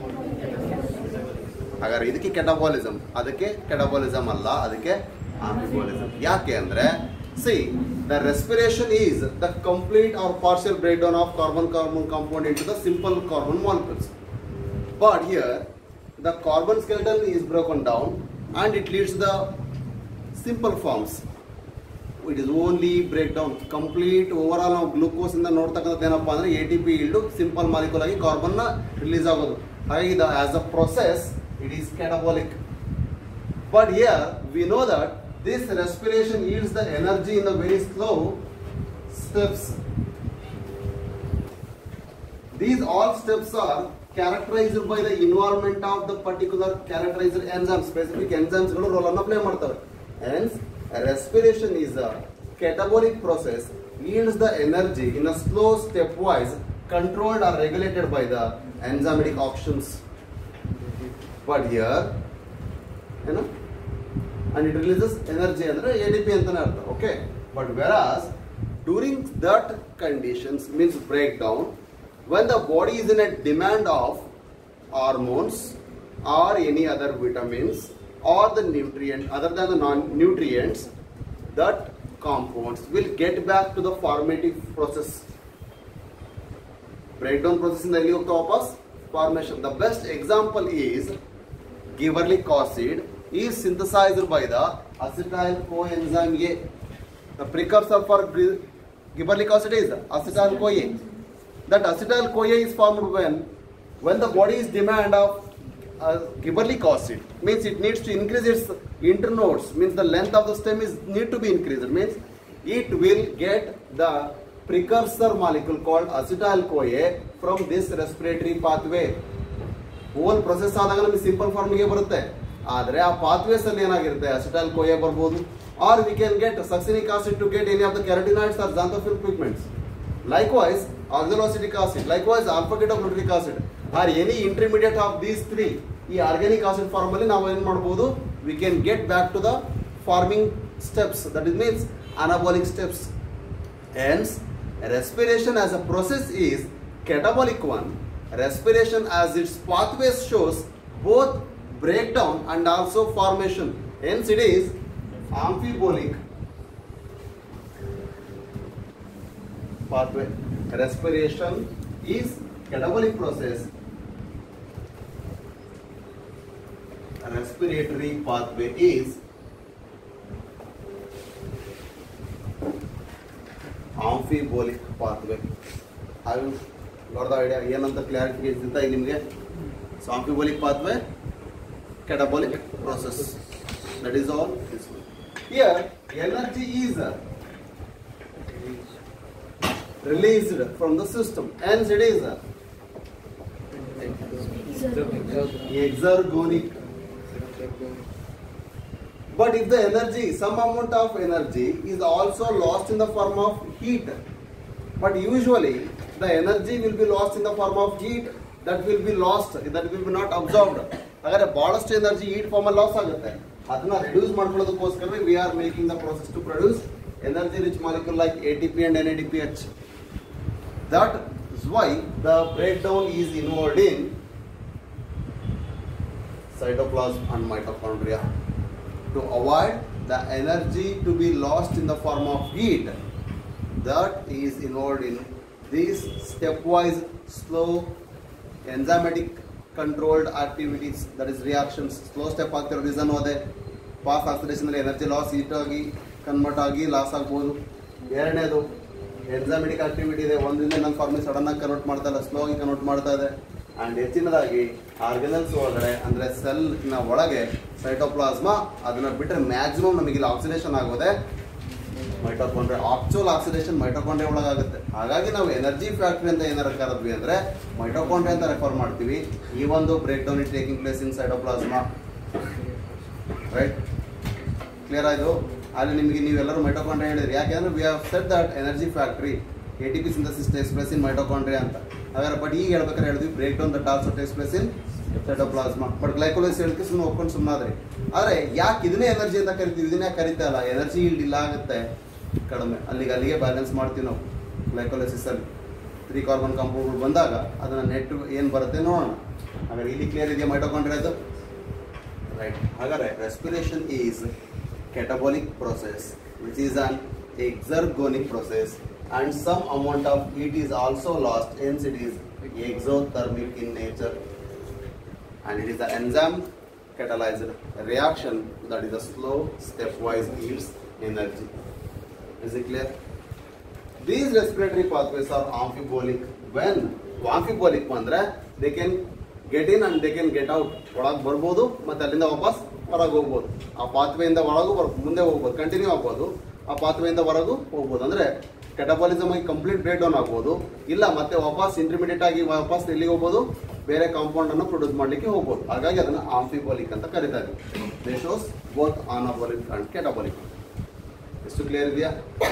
ಹಾಗಾದ್ರೆ ಇದಕ್ಕೆ ಕೆಟಬಾಲಿಸಮ್, ಅದಕ್ಕೆ ಕೆಟಬಾಲಿಸಮ್ ಅಲ್ಲ, ಅದಕ್ಕೆ ಆಂಫಿಬೋಲಿಸಮ್. ಯಾಕೆ ಅಂದ್ರೆ see the respiration is the complete or partial break down of carbon compound into the simple carbon molecules. But here the carbon skeleton is broken down and it leads to the simple forms. It is only breakdown complete overall ನಾವು glucose ಇಂದ ನೋಡ್ತಕ್ಕಂಥದ್ದು ಏನಪ್ಪಾ ಅಂದ್ರೆ ATP yield simple molecule ಆಗಿ carbon ನ release ಆಗೋದು. ಹಾಗಾಗಿ as a process it is catabolic. But here we know that this respiration yields the energy in the very slow steps. These all steps are characterized by the involvement of the particular characterized enzymes. Specific enzymes ಗಳು role ಅನ್ನು play ಮಾಡ್ತವೆ. Hence, respiration is a catabolic process, yields the energy in a slow stepwise, controlled or regulated by the enzymatic actions. But here, and it releases energy ಅಂದ್ರೆ ADP ಅಂತಾನೆ ಅರ್ಥ. Okay, but whereas during that conditions means breakdown, when the body is in a demand of hormones or any other vitamins or the nutrient other than the non-nutrients, that compounds will get back to the formative process. Breakdown process in the formation. The best example is gibberellic acid is synthesized by the acetyl coenzyme A. The precursor for gibberellic acid is acetyl CoA. That acetyl CoA is formed when the body is demand of gibberellic acid, means it needs to increase its internodes, means the length of the stem is need to be increased, means it will get the precursor molecule called acetyl CoA from this respiratory pathway. Whole process ಆದಾಗ ನಮಗೆ simple form ಗೆ ಬರುತ್ತೆ, ಆದರೆ ಆ pathways ಅಲ್ಲಿ ಏನಾಗಿರುತ್ತೆ acetyl CoA ಬರಬಹುದು, or we can get succinic acid to get any of the carotenoids or xanthophyll pigments. Likewise oxaloacetic acid, likewise alpha ketoglutarate acid, or any intermediate of these three, ಈ organic acid form ಅಲ್ಲಿ ನಾವು ಏನು ಮಾಡಬಹುದು, we can get back to the forming steps, that is means anabolic steps. Hence respiration as a process is catabolic one. Respiration as its pathways shows both breakdown and also formation. Hence it is amphibolic pathway. Respiration is catabolic process. Respiratory pathway is amphibolic pathway. Have you got the idea? ಏನಂತ clarification ಇತ್ತಾ ಈಗ ನಿಮಗೆ? So amphibolic pathway, catabolic process. That is all. This one. Here energy is released from the system. Hence it is exergonic. But if the energy, some amount of energy is also lost in the form of heat. But usually the energy will be lost in the form of heat, that will be lost, that will be not absorbed. Agar ballast energy heat form ಅಲ್ಲಿ loss ಆಗುತ್ತೆ, ಅದನ್ನ reduce ಮಾಡ್ಕೊಳ್ಳೋದಕ್ಕೋಸ್ಕರ we are making the process to produce energy rich molecule like ATP and NADPH. That is why the breakdown is involved in cytoplasm and mitochondria. To avoid the energy to be lost in the form of heat, that is involved in these stepwise slow enzymatic controlled activities, that is reactions. Slow step ಆಗ್ತಿರೋ reason ಹೋದೆ, fast oxidation ಅಲ್ಲಿ energy loss heat ಆಗಿ convert ಆಗಿ loss ಆಗ್ಬೋದು. ಎರಡನೇದು ಎಂಜೈಮೆಟಿಕ್ activity ಇದೆ, ಒಂದರಿಂದ ಇನ್ನೊಂದು ಫಾರ್ಮಿಗೆ ಸಡನ್ ಆಗಿ ಕನ್ವರ್ಟ್ ಮಾಡ್ತಾ ಇಲ್ಲ, ಸ್ಲೋ ಆಗಿ ಕನ್ವರ್ಟ್ ಮಾಡ್ತಾ ಇದೆ. ಅಂಡ್ ಹೆಚ್ಚಿನದಾಗಿ ಆರ್ಗನಲ್ಸ್ ಒಳಗಡೆ ಅಂದ್ರೆ ಸೆಲ್ನ ಒಳಗೆ ಸೈಟೋಪ್ಲಾಸ್ಮಾ, ಅದನ್ನ ಬಿಟ್ಟರೆ ಮ್ಯಾಕ್ಸಿಮಮ್ ನಮಗೆ ಇಲ್ಲಿ ಆಕ್ಸಿಡೇಷನ್ ಆಗೋದೆ ಮೈಟೋಕಾಂಡ್ರಿಯಾ. ಆಕ್ಚುಯಲ್ ಆಕ್ಸಿಡೇಷನ್ ಮೈಟೋಕಾಂಡ್ರಿಯಾ ಒಳಗಾಗುತ್ತೆ. ಹಾಗಾಗಿ ನಾವು ಎನರ್ಜಿ ಫ್ಯಾಕ್ಟರಿ ಅಂತ ಏನಾರು ಕರೆದ್ವಿ ಅಂದ್ರೆ ಮೈಟೋಕಾಂಡ್ರಿಯಾ ಅಂತ ರೆಫರ್ ಮಾಡ್ತೀವಿ. ಈ ಒಂದು break down is taking place in cytoplasm. Right, clear ಆಯ್ತು? ಅಲ್ಲಿ ನಿಮಗೆ ನೀವೆಲ್ಲರೂ ಮೈಟೋಕಾಂಡ್ರಿಯಾ ಹೇಳಿದ್ರಿ, ಯಾಕೆಂದ್ರೆ we have said that energy factory ATP synthesis takes place in mitochondria ಅಂತ. ಹಾಗಾದ್ರೆ ಬಟ್ ಈಗ ಹೇಳ್ಬೇಕಾದ್ರೆ ಹೇಳಿದ್ವಿ break down that also takes place in cytoplasm. But glycolysis ಹೇಳಿಕೆ ಸುಮ್ಮನೆ ಒಪ್ಕೊಂಡು ಸುಮ್ಮನಾದ್ರಿ. ಆದರೆ ಯಾಕೆ ಇದನ್ನೇ ಎನರ್ಜಿ ಅಂತ ಕರಿತೀವಿ, ಇದನ್ನೇ ಕರಿತಾ ಇಲ್ಲ, ಎನರ್ಜಿ ಈಲ್ಡ್ ಇಲ್ಲ ಆಗುತ್ತೆ ಕಡಿಮೆ, ಅಲ್ಲಿಗೆ ಬ್ಯಾಲೆನ್ಸ್ ಮಾಡ್ತೀವಿ ನಾವು. ಗ್ಲೈಕೋಲೈಸಿಸ್ ಅಲ್ಲಿ 3 ಕಾರ್ಬನ್ ಕಾಂಪೌಂಡ್ಗಳು ಬಂದಾಗ ಅದನ್ನ ನೆಟ್ ಏನು ಬರುತ್ತೆ ನೋಡೋಣ. ಹಾಗಾದ್ರೆ ಇಲ್ಲಿ ಕ್ಲಿಯರ್ ಇದೆಯಾ ಮೈಟೋಕಾಂಡ್ರಿಯಾದು? ರೈಟ್. ಹಾಗಾದ್ರೆ respiration is catabolic process, which is an exergonic process, and some amount of heat is also lost, hence it is exothermic in nature, and it is the enzyme catalyzed reaction, that is a slow stepwise yields energy. Is it clear? These respiratory pathways are amphibolic. When amphibolic ಅಂದ್ರೆ they can get in and they can get out. ಒಳಗೆ ಬರ್ಬೋದು ಮತ್ತೆ ಅಲ್ಲಿಂದ ವಾಪಸ್ ಹೊರಗೆ ಹೋಗ್ಬೋದು. ಆ ಪಾತ್ವೆಯಿಂದ ಒಳಗೂ ಮುಂದೆ ಹೋಗ್ಬೋದು, ಕಂಟಿನ್ಯೂ ಆಗ್ಬೋದು. ಆ ಪಾತ್ವೆಯಿಂದ ಹೊರಗೂ ಹೋಗ್ಬೋದು. ಅಂದ್ರೆ ಕೆಟಬಾಲಿಸಮ್ ಆಗಿ ಕಂಪ್ಲೀಟ್ ಬ್ರೇಕ್ ಡೌನ್ ಆಗ್ಬೋದು, ಇಲ್ಲ ಮತ್ತೆ ವಾಪಸ್ ಇಂಟರ್ಮೀಡಿಯೇಟ್ ಆಗಿ ವಾಪಸ್ ಎಲ್ಲಿಗೆ ಹೋಗ್ಬೋದು, ಬೇರೆ ಕಾಂಪೌಂಡ್ ಅನ್ನು ಪ್ರೊಡ್ಯೂಸ್ ಮಾಡ್ಲಿಕ್ಕೆ ಹೋಗ್ಬೋದು. ಹಾಗಾಗಿ ಅದನ್ನ ಆಂಫಿಬೋಲಿಕ್ ಅಂತ ಕರೀತಾ ಇದ್ದೀವಿ. They shows both anabolic and catabolic. ಎಷ್ಟು ಕ್ಲಿಯರ್ ಇದೆಯಾ?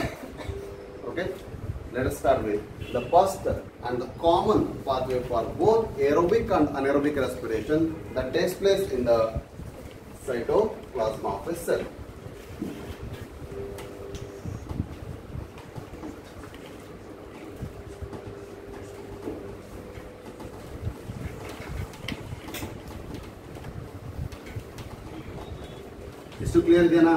Okay, let us start with the first and the common pathway for both aerobic and anaerobic respiration that takes place in the cytoplasm of a cell. ಇಷ್ಟು clear ಇದೆಯಾ?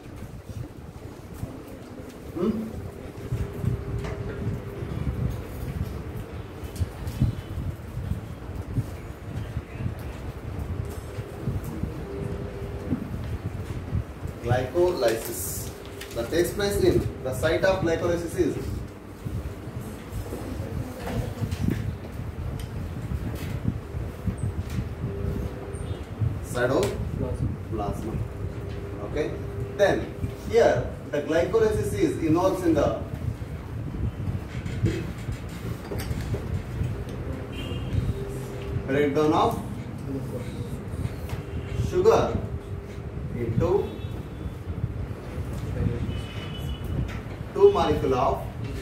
Glycolysis that takes place in the site of glycolysis is cytoplasma. Okay. Then here the glycolysis is involves in the breakdown of sugar into 2 molecule of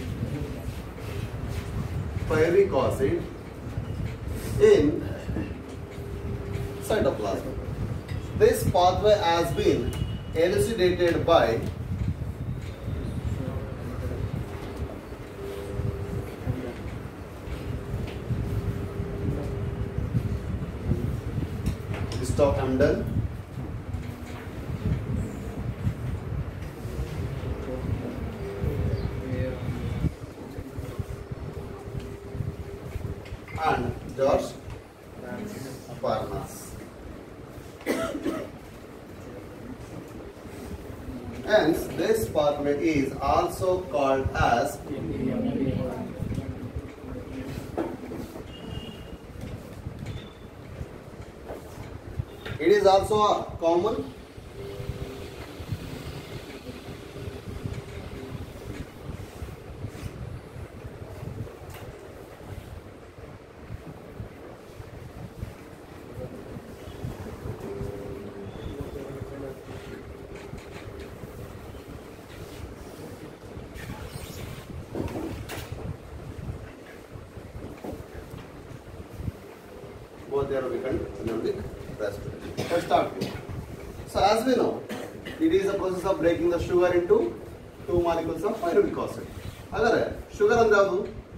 pyruvic acid in cytoplasm. This pathway has been elucidated by Gustav Hamdan and George Parnas. Hence, this pathway is also called as it is also a common both aerobic and anaerobic respiration. Let's start here. So as we know, it is a process of breaking the sugar into 2 molecules of pyruvic acid. Agare sugar andre yadu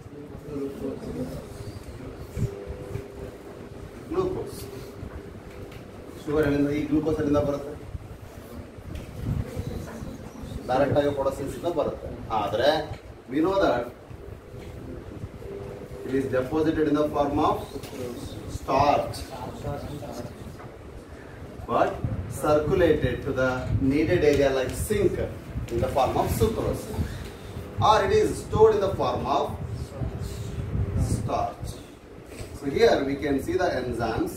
glucose. Sugar elinda ee glucose elinda barutte direct agi photosynthesis inda barutte. Adre we know that it is deposited in the form of starch but circulated to the needed area like sink in the form of sucrose, or it is stored in the form of starch. So here we can see the enzymes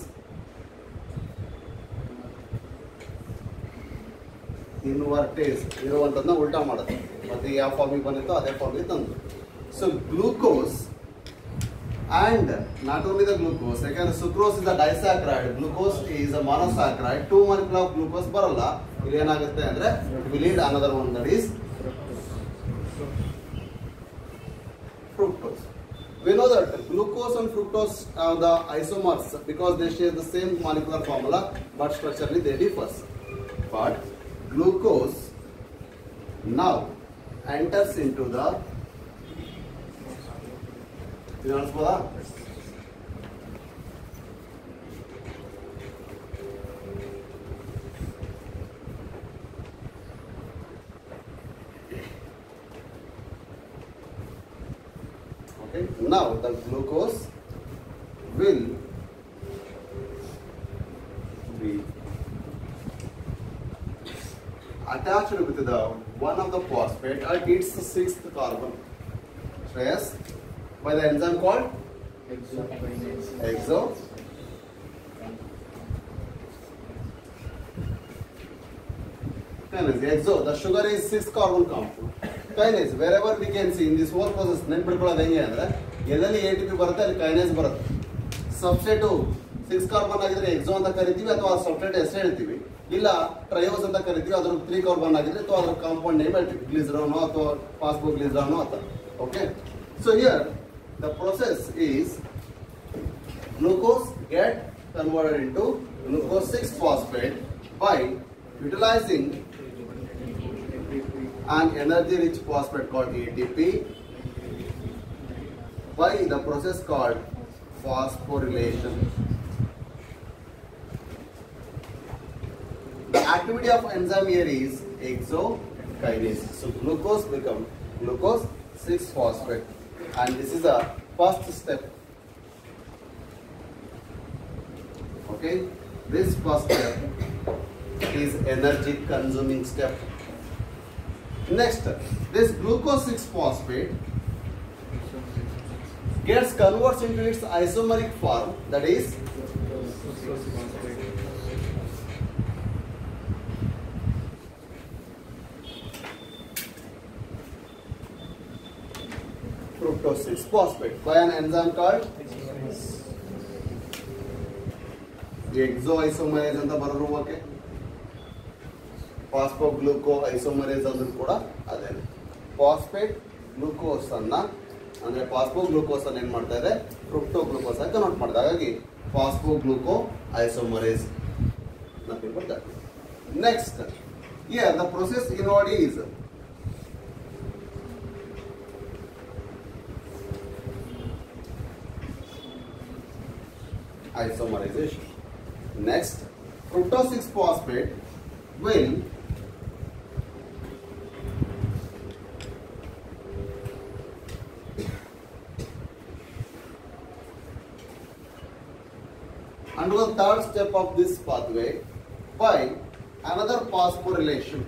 invertase ಇರುವಂತದನ್ನ ಉಲ್ಟಾ ಮಾಡುತ್ತೆ ಮತ್ತೆ ಯಾವ ಫಾರ್ಮಿಗೆ ಬಂದಿತ್ತು ಅದೇ ಫಾರ್ಮಿಗೆ ತಂದು. So glucose and not only the glucose, second sucrose is a disaccharide, glucose is a monosaccharide, 2 molecule of glucose ಬರಲ್ಲ. ಇಲ್ಲಿ ಏನಾಗುತ್ತೆ ಅಂದ್ರೆ it will lead another one, that is fructose. We know that glucose and fructose are the isomers because they share the same molecular formula but structurally they differ. But glucose now enters into the okay, now the glucose will be attached with the one of the phosphate at its 6th carbon. So yes, by the enzyme called exokinase. Exo, the sugar is 6 carbon compound. Kinase, wherever we can see in this whole process, ನೆನ್ಪಿಟ್ಕೊಳ್ಳೋದು ಹೆಂಗೆ ಅಂದ್ರೆ ಎಲ್ಲೆಲ್ಲಿ ATP ಬರುತ್ತೆ ಅಲ್ಲಿ kinase ಬರುತ್ತೆ. Substrate 6 carbon ಆಗಿದ್ರೆ Exo ಅಂತ ಕರಿತೀವಿ ಅಥವಾ ಸಬ್ಸ್ಟ್ರೇಟ್ ಹೆಸರು ಹೇಳ್ತೀವಿ, ಇಲ್ಲ ಟ್ರಯೋಸ್ ಅಂತ ಕರಿತೀವಿ, ಅದ್ರ 3 ಕಾರ್ಬನ್ ಆಗಿದ್ರೆ ಅಥವಾ ಅದ್ರ ಕಾಂಪೌಂಡ್ ನೇಮ್ ಹೇಳ್ತೀವಿ, ಗ್ಲಿಸರಾನೋ ಅಥವಾ ಫಾಸ್ಫೋಗ್ಲಿಸರಾನೋ ಅಂತ. Okay, so here the process is glucose get converted into glucose 6-phosphate by utilizing an energy rich phosphate called ATP by the process called phosphorylation. The activity of enzyme here is exokinase. So glucose become glucose 6-phosphate, and this is the first step. Okay, this first step is energy consuming step. Next, this glucose 6-phosphate gets converts into its isomeric form, that is fructose 6-phosphate by an enzyme called exoisomerase ಅಂತ ಬರೋರು. Okay, ಫಾಸ್ಫೋಗ್ಲೂಕೋ isomerase ಅಂದ್ರೂ ಕೂಡ ಅದೇ phosphate glucose ಅನ್ನ ಅಂದ್ರೆ ಫಾಸ್ಫೋಗ್ಲೂಕೋಸ್ ಅನ್ನು ಏನ್ ಮಾಡ್ತಾ ಇದೆ, ಫ್ರುಕ್ಟೋಗ್ಲೂಕೋಸ್ ಆಗಿ ಕನ್ವರ್ಟ್ ಮಾಡ್ತಾ. ಹಾಗಾಗಿ phosphogluco isomerase. Next, here the process involved is isomerization. Next, fructose 6-phosphate will undergo the third step of this pathway by another phosphorylation.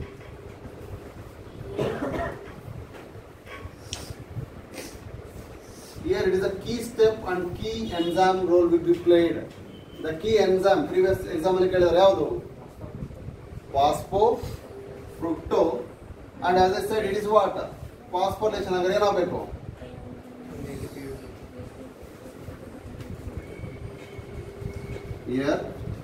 Here it is a key step and key enzyme role will be played. The key enzyme, previous example ಕೇಳಿದ್ರೆ ಯಾವುದು? Phospho, fructo, and as I said, it is what? Phosphorylation. ಅಂದ್ರೆ ಏನಾಗಬೇಕು? Here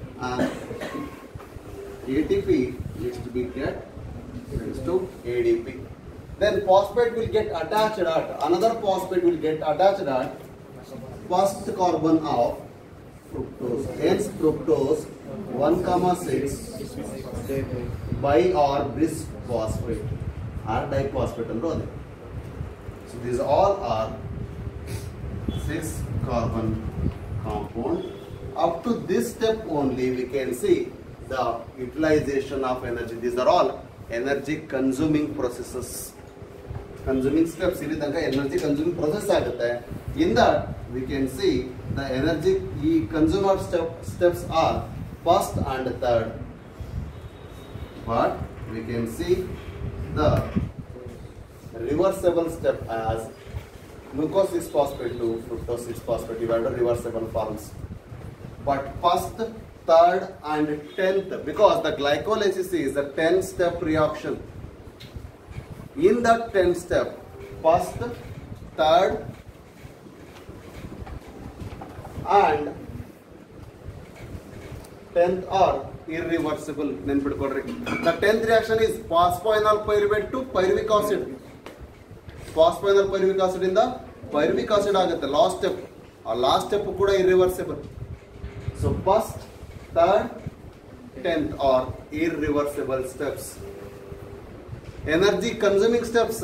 ATP needs to be get to ADP. Then phosphate will get attached at another phosphate will get attached at first carbon of fructose. Hence fructose 1,6 bi or bis phosphate or diphosphate and all. So these all are 6 carbon compound. Up to this step only we can see the utilization of energy. These are all energy consuming processes. Consuming steps ಇಲ್ಲಿ ತನಕ energy consuming process ಆಗುತ್ತೆ. In that we can see the energy consumer steps are first and third, but we can see the reversible step as glucose 6-phosphate to fructose 6-phosphate divided reversible forms. But first, third and 10th, because the glycolysis is a 10-step reaction. In that 10th step, first, third and 10th are irreversible. The 10th reaction is phosphoenol pyruvate to pyruvic acid. Phosphoenol pyruvic acid in the pyruvic acid ಆಗುತ್ತೆ last step. Our last step ಕೂಡ irreversible. So first, third, 10th are irreversible steps. Energy consuming steps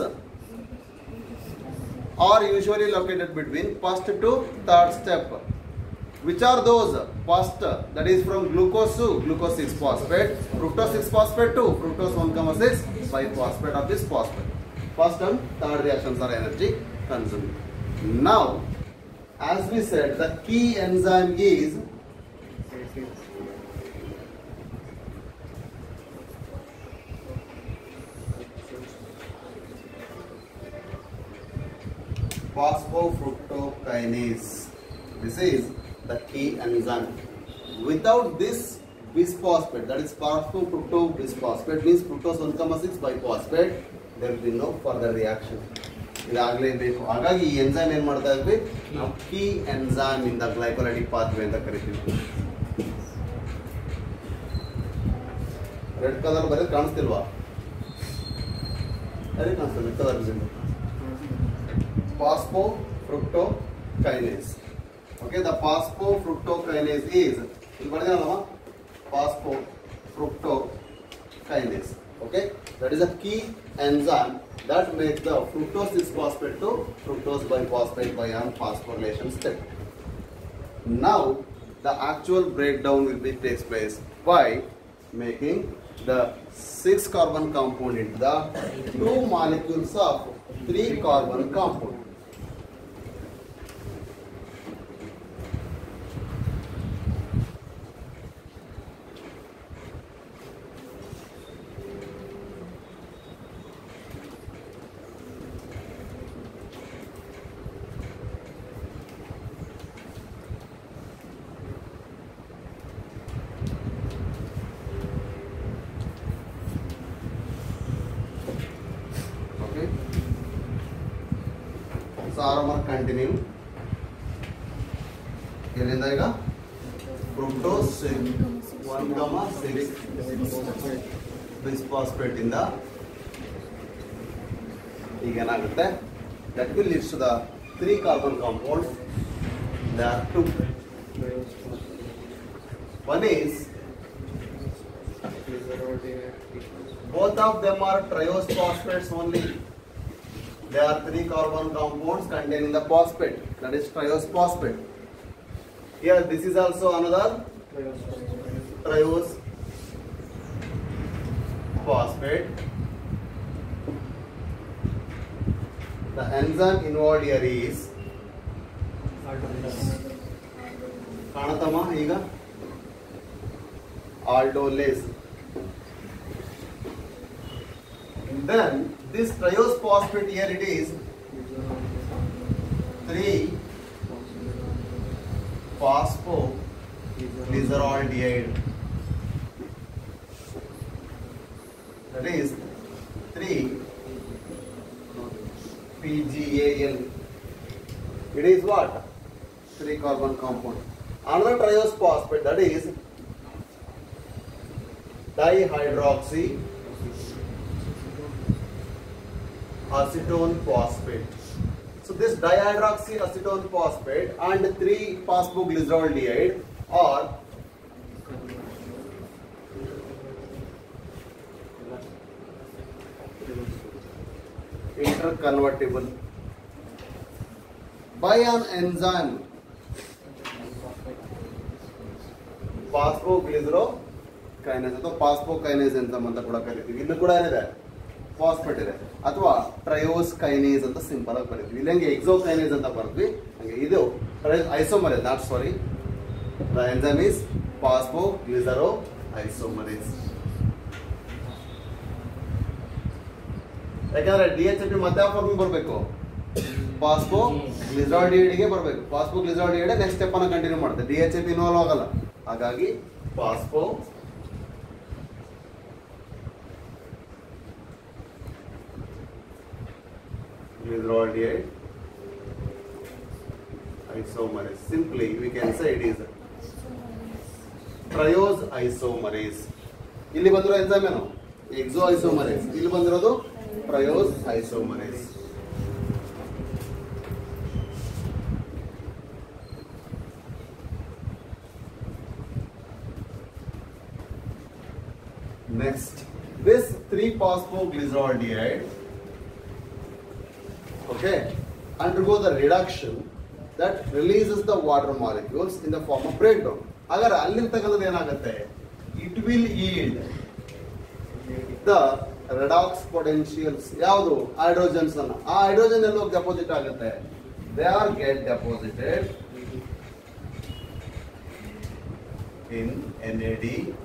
are usually located between first to third step. Which are those? First, that is from glucose to glucose 6-phosphate, fructose 6-phosphate to fructose 1,6 biphosphate of this phosphate. First and third reactions are energy consuming. Now, as we said, the key enzyme is phosphofructokinase. This is the key enzyme. Without this bisphosphate, that is phosphofructobisphosphate, means fructose 1,6 biphosphate, there will be no further reaction. ಇದಾಗಲೇಬೇಕು. ಹಾಗಾಗಿ ಈ enzyme ಏನು ಮಾಡ್ತಾ ಇದ್ವಿ ನಾವು key enzyme ಇಂದ ಗ್ಲೈಕೋಲೈಟಿಕ್ pathway ಅಂತ ಕರಿತೀವಿ. Red colour ಬರೋದು ಕಾಣಿಸ್ತಿಲ್ವಾ? ಸರಿ ಕಾಣಿಸ್ತದೆ red colour. Phosphofructokinase. Okay, the phosphofructokinase is phosphofructokinase. Okay, that is a key enzyme that makes the fructose 6-phosphate to fructose biphosphate by an phosphorylation step. Now, the actual breakdown will be takes place by making the 6 carbon compound into the 2 molecules of 3 carbon compound. Aromar continue. ಎಲ್ಲಿಂದ fructose 1,6 bisphosphate ಇಂದ ಈಗ ಏನಾಗುತ್ತೆ that will lead to the 3 carbon compounds. There are 2. One is both of them are triose phosphates only. There are 3 carbon compounds containing the phosphate, that is triose phosphate. Here this is also another triose phosphate. The enzyme involved here is Kanatama iga aldolase. And then this triose phosphate here it is 3 phosphoglyceraldehyde. That is 3 PGAL. It is what? 3 carbon compound. Another triose phosphate, that is dihydroxy acetone phosphate. So this dihydroxy acetone phosphate and 3 phosphoglyceraldehyde are interconvertible by an enzyme phosphoglycerokinase ಅಥವಾ ಫಾಸ್ಫೋಕೈನೇಸ್ enzyme ಅಂತ ಕೂಡ ಕರೀತೀವಿ. ಇಲ್ಲಿ ಕೂಡ ಏನಿದೆ phosphate ಇದೆ ಅಥವಾ ಟ್ರಯೋಸ್ kinase ಅಂತ ಸಿಂಪಲ್ ಆಗಿ ಬರೀತೀವಿ. ಇಲ್ಲಿ ಹಂಗೆ ಎಕ್ಸೋಕೈನೇಸ್ ಅಂತ ಬರ್ತೀವಿ. ಹಂಗೆ ಇದು isomerase, not sorry, the enzyme is phosphoglyceroisomerase. ಯಾಕಂದ್ರೆ DHAP ಮತ್ತೆ ಯಾವ ಫಾರ್ಮ್ ಬರಬೇಕು? ಫಾಸ್ಫೋಗ್ಲಿಸರಾಲ್ಡಿಹೈಡ್ ಗೆ ಬರಬೇಕು. ಫಾಸ್ಫೋಗ್ಲಿಸರಾಲ್ಡಿಹೈಡ್ ನೆಕ್ಸ್ಟ್ ಸ್ಟೆಪ್ ಅನ್ನ ಕಂಟಿನ್ಯೂ ಮಾಡುತ್ತೆ. DHAP ಇನ್ವಾಲ್ವ್ ಆಗಲ್ಲ. ಹಾಗಾಗಿ phospho glyceraldehyde isomerase. Simply we can say it is triose isomerase. ಇಲ್ಲಿ ಬಂದಿರೋ ಎಂಜೈಮ್ ಏನು? Exo isomerase. ಇಲ್ಲಿ ಬಂದಿರೋದು triose isomerase. Next, this 3-phosphoglyceraldehyde, okay, undergo the reduction that releases the water molecules in the form of breakdown. Agar allirthakkantadu enagutte, it will yield the redox potentials. Yavadu? Hydrogens anna. Aa hydrogen ello deposit agutte. They are get deposited in NAD.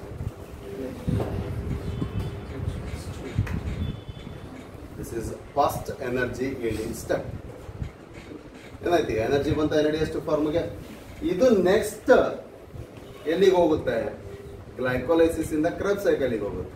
This is first energy yielding step. ಏನಾಯ್ತು? Energy ಬಂತ NAD ಎಷ್ಟು ಫಾರ್ಮ್ಗೆ. ಇದು next ಎಲ್ಲಿಗೆ ಹೋಗುತ್ತೆ? Glycolysis ಇಂದ ಕ್ರೆಬ್ cycle ಗೆ ಹೋಗುತ್ತೆ.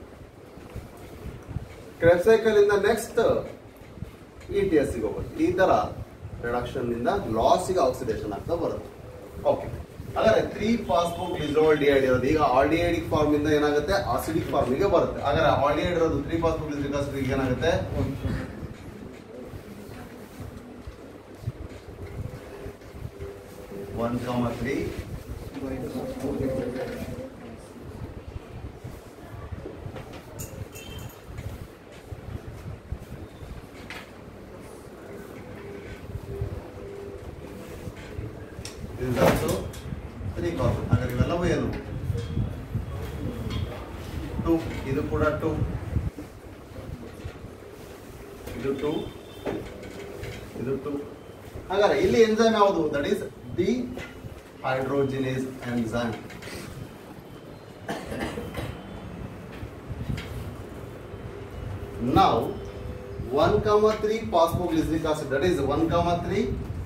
ಕ್ರೆಬ್ ಸೈಕಲ್ ಇಂದ ನೆಕ್ಸ್ಟ್ ETS ಗೆ ಹೋಗುತ್ತೆ. ಈ ತರ ರಿಡಕ್ಷನ್ ಇಂದ ಲಾಸ್ ಗೆ ಆಕ್ಸಿಡೇಷನ್ ಆಗ್ತಾ ಬರುತ್ತೆ. ಓಕೆ, ಹಾಗಾದ್ರೆ 3-phosphoglyceraldehyde ಇರೋದು ಈಗ ಆಲ್ಡಿಹೈಡಿಕ್ ಫಾರ್ಮ್ ಇಂದ ಏನಾಗುತ್ತೆ? ಆಸಿಡಿಕ್ ಫಾರ್ಮ್ ಗೆ ಬರುತ್ತೆ. ಹಾಗಾದ್ರೆ ಆಲ್ಡಿಹೈಡ್ ಇರೋದು 3-phosphoglyceric acid ಏನಾಗುತ್ತೆ? 1,3 This is also 3 carbon. ಹಾಗಾದ್ರೆ ಇವೆಲ್ಲವೂ ಏನು? 2 2, ಇದು ಕೂಡ 2, ಇದು 2, ಇದು 2. ಹಾಗಾದ್ರೆ ಇಲ್ಲಿ ಎಂಜೈಮ್ ಯಾವುದು? That is dehydrogenase enzyme. Now 1,3 phosphoglyceric acid, that is 1,3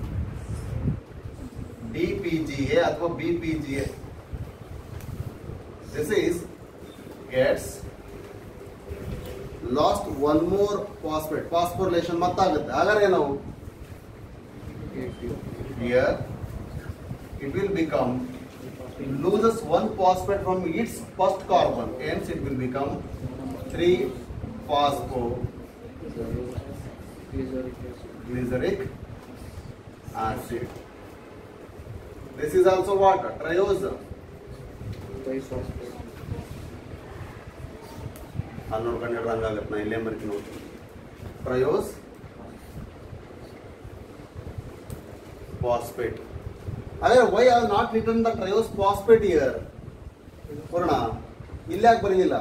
DPGA ಅಥವಾ BPGA. This is gets lost one more phosphate. Phosphorylation ಮತ್ತಾಗುತ್ತೆ. ಹಾಗಾದ್ರೆ ನಾವು here it will become loses one phosphate from its first carbon, hence it will become 3-phosphoglyceric acid. This is also what? Triose. ನೋಡ್ಕೊಂಡು ರಂಗಾಗತ್ತೆ, ನಾ ಇಲ್ಲೇ murky ನೋಡ್ತೀನಿ. ಟ್ರಯೋಸ್ phosphate. However, why I have not written the triose phosphate here? Purna, ಇಲ್ಲಿ ಯಾಕೆ ಬರಲಿಲ್ಲ?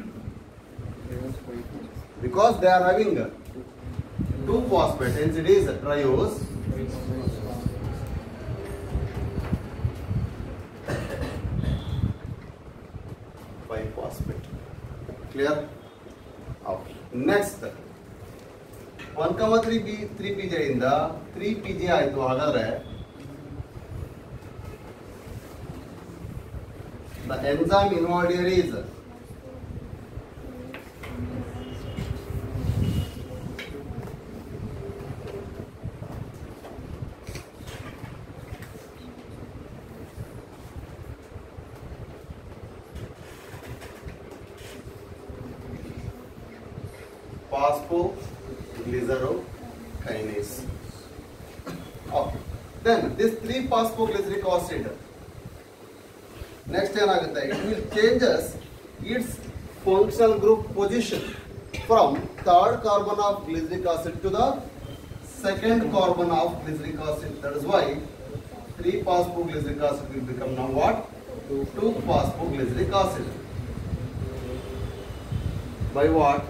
Because they are having 2 phosphate, hence it is triose 5-phosphate. Clear? Okay. Next, 1,3 PJ ಇಂದ 3 PJ ಆಯಿತು. ಹಾಗಾದ್ರೆ the enzyme involved here is phosphoglycerokinase. Okay. Then this 3-phosphoglyceric acid, next ಏನಾಗುತ್ತೆ? It will changes its functional group position from 3rd carbon of glyceric acid to the 2nd carbon of glyceric acid. That is why 3-phosphoglyceric acid will become now what? 2-phosphoglyceric acid. By what?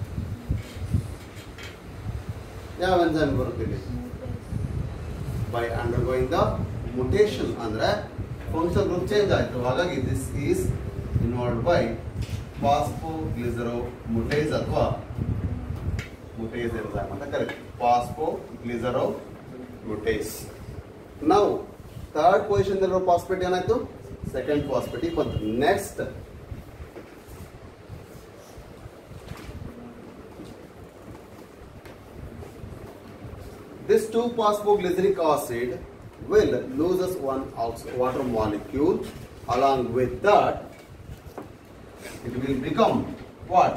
ಯಾವ enzyme ಬರುತ್ತಿದೆ? By undergoing the mutation, ಅಂದ್ರೆ function group change ಆಯಿತು. ಹಾಗಾಗಿ this is involved by phosphoglyceromutase ಅಥವಾ mutase enzyme ಅಂತ ಕರೀತೀವಿ. ಫಾಸ್ಫೋಗ್ಲಿಸರೋಮುಟೇಸ್. ನಾವು 3rd position ಇರೋ ಫಾಸ್ಫೇಟ್ ಏನಾಯ್ತು? 2nd ಫಾಸ್ಫೇಟ್ ಬಂತು. Next this 2-phosphoglyceric acid will loses one water molecule. Along with that, it will become what?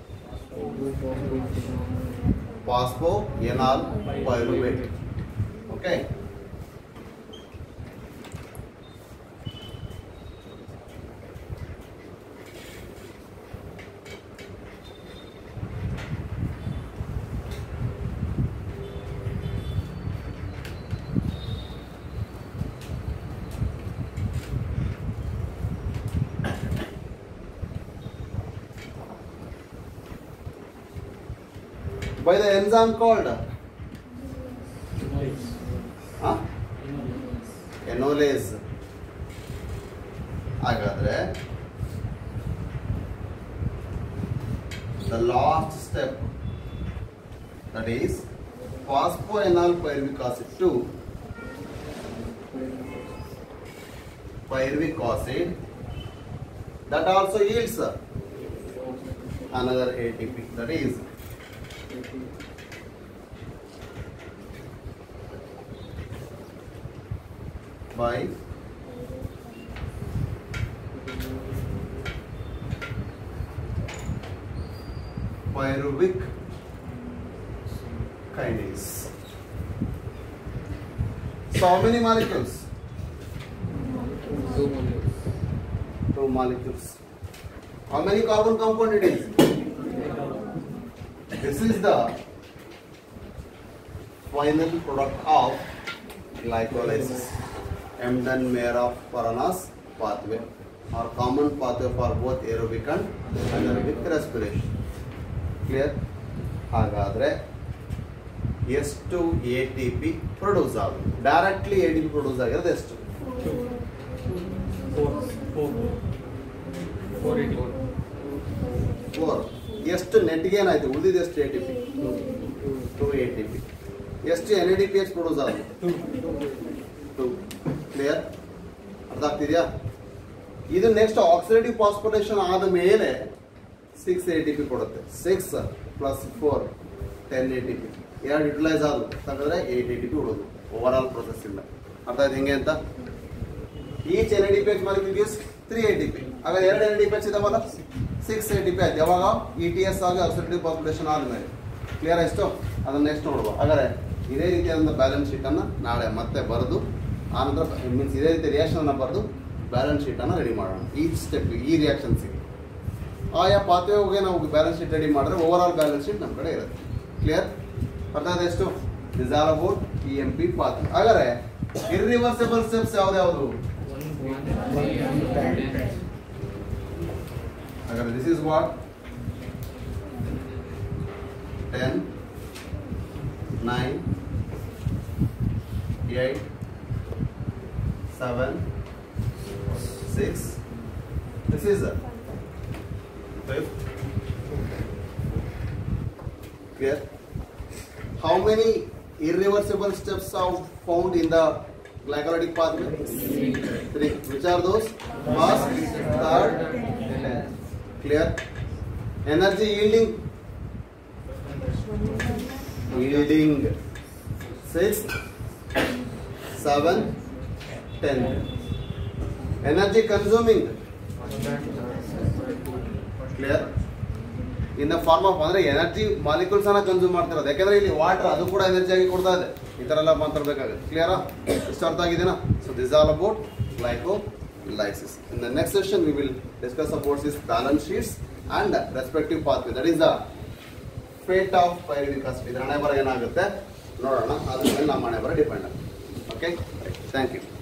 Phosphoenol pyruvate. Okay. By the enzyme called enolase. ಹಾಗಾದ್ರೆ the last step, that is phosphoenol pyruvic acid to pyruvic acid, that also yields another ATP, that is by pyruvic kinase. So how many molecules? 2 molecules. How many carbon compound it is? This is the final product of glycolysis, Embden-Meyerhof-Paranas pathway. or common pathway for both aerobic and anaerobic respiration. Clear? ಹಾಗಾದ್ರೆ ಎಷ್ಟು ATP produce ಆಗುತ್ತೆ? Directly ATP produce ಆಗಿರೋದು ಎಷ್ಟು? 4. ಎಷ್ಟು ನೆಟ್ಗೆ ಏನಾಯ್ತು? ಉಳಿದಿದೆ ಎಷ್ಟು ATP? 2 ATP. ಎಷ್ಟು NADPH ಪ್ರೊಡ್ಯೂಸ್ ಆಗುತ್ತೆ? 2. ಕ್ಲಿಯರ್? ಅರ್ಥ ಆಗ್ತಿದೆಯಾ? ಇದು ನೆಕ್ಸ್ಟ್ ಆಕ್ಸಿಡೇಟಿವ್ ಫಾಸ್ಫೋರೇಷನ್ ಆದ ಮೇಲೆ 6 ATP ಕೊಡುತ್ತೆ. 6 + 4 10 ATP. ಎರಡು ಯುಟಿಲೈಸ್ ಆದವು ಹಾಗಾದ್ರೆ 8 ATP ಉಳಿದು ಓವರ್ ಆಲ್ ಪ್ರೊಸೆಸ್ ಇಲ್ಲ. ಅರ್ಥ ಆಯ್ತು ಹೆಂಗೆ ಅಂತ? Each NADPH molecule gives 3 ATP. ಹಾಗಾದ್ರೆ 2 NADPH ಇದಾವಲ್ಲ 6 ATP ಆಯ್ತು. ಯಾವಾಗ ETS ಆಗಿ ಆಕ್ಸಿಡೇಟಿವ್ ಫಾಸ್ಫೋರೇಷನ್ ಆದ್ಮೇಲೆ. ಕ್ಲಿಯರ್ ಎಷ್ಟು? ಅದನ್ನ ನೆಕ್ಸ್ಟ್ ನೋಡುವ. ಹಾಗಾದ್ರೆ ಇದೇ ರೀತಿಯಾದ ಬ್ಯಾಲೆನ್ಸ್ ಶೀಟ್ ಅನ್ನ ನಾಳೆ ಮತ್ತೆ ಬರೆದು ಆನಂತರ ಮೀನ್ಸ್ ಇದೇ ರೀತಿ ರಿಯಾಕ್ಷನ್ ಅನ್ನ ಬರೆದು ಬ್ಯಾಲೆನ್ಸ್ ಶೀಟ್ ಅನ್ನ ರೆಡಿ ಮಾಡೋಣ. ಈಚ್ ಸ್ಟೆಪ್ ಈ ರಿಯಾಕ್ಷನ್ಸ್ಗೆ ಆಯಾ ಪಾತ್ವೆಗೆ ನಾವು ಬ್ಯಾಲೆನ್ಸ್ ಶೀಟ್ ರೆಡಿ ಮಾಡಿದ್ರೆ ಓವರ್ ಆಲ್ ಬ್ಯಾಲೆನ್ಸ್ ಶೀಟ್ ನಮ್ಮ ಕಡೆ ಇರುತ್ತೆ. ಕ್ಲಿಯರ್? ಅರ್ಥ ಆದ ಎಷ್ಟು? This all about EMP pathway. ಹಾಗಾದ್ರೆ ಇರ್ರಿವರ್ಸಿಬಲ್ ಸ್ಟೆಪ್ಸ್ ಯಾವ್ದು? ಹಾಗಾದ್ರೆ this is what 10 9 8 7 6. This is a 5th. Clear? How many irreversible steps are found in the glycolytic pathway? 3. Which are those? First, third, 10th. Clear? Energy yielding 6th, 7th, 10th. Energy consuming. Clear? In the form of ಅಂದ್ರೆ energy molecules ಅನ್ನ consume ಮಾಡ್ತಿರೋದು. ಯಾಕಂದ್ರೆ ಇಲ್ಲಿ water ಅದು ಕೂಡ energy ಆಗಿ ಕೊಡ್ತಾ ಇದೆ. ಈ ತರ ಎಲ್ಲ ಮಾತಾಡಬೇಕಾಗುತ್ತೆ. ಕ್ಲಿಯರಾ? ಇಷ್ಟು ಅರ್ಥ ಆಗಿದೆನಾ? So this all about glycolysis. In the next session we will discuss about this balance sheets and respective pathway. That is the fate of pyruvic acid. ಇದರ ಹಣೆ ಬರ ಏನಾಗುತ್ತೆ ನೋಡೋಣ. ಅದ್ರ ಮೇಲೆ ನಮ್ಮ ಹಣೆ ಬರ ಡಿಪೆಂಡ್ ಆಗುತ್ತೆ. Okay, thank you.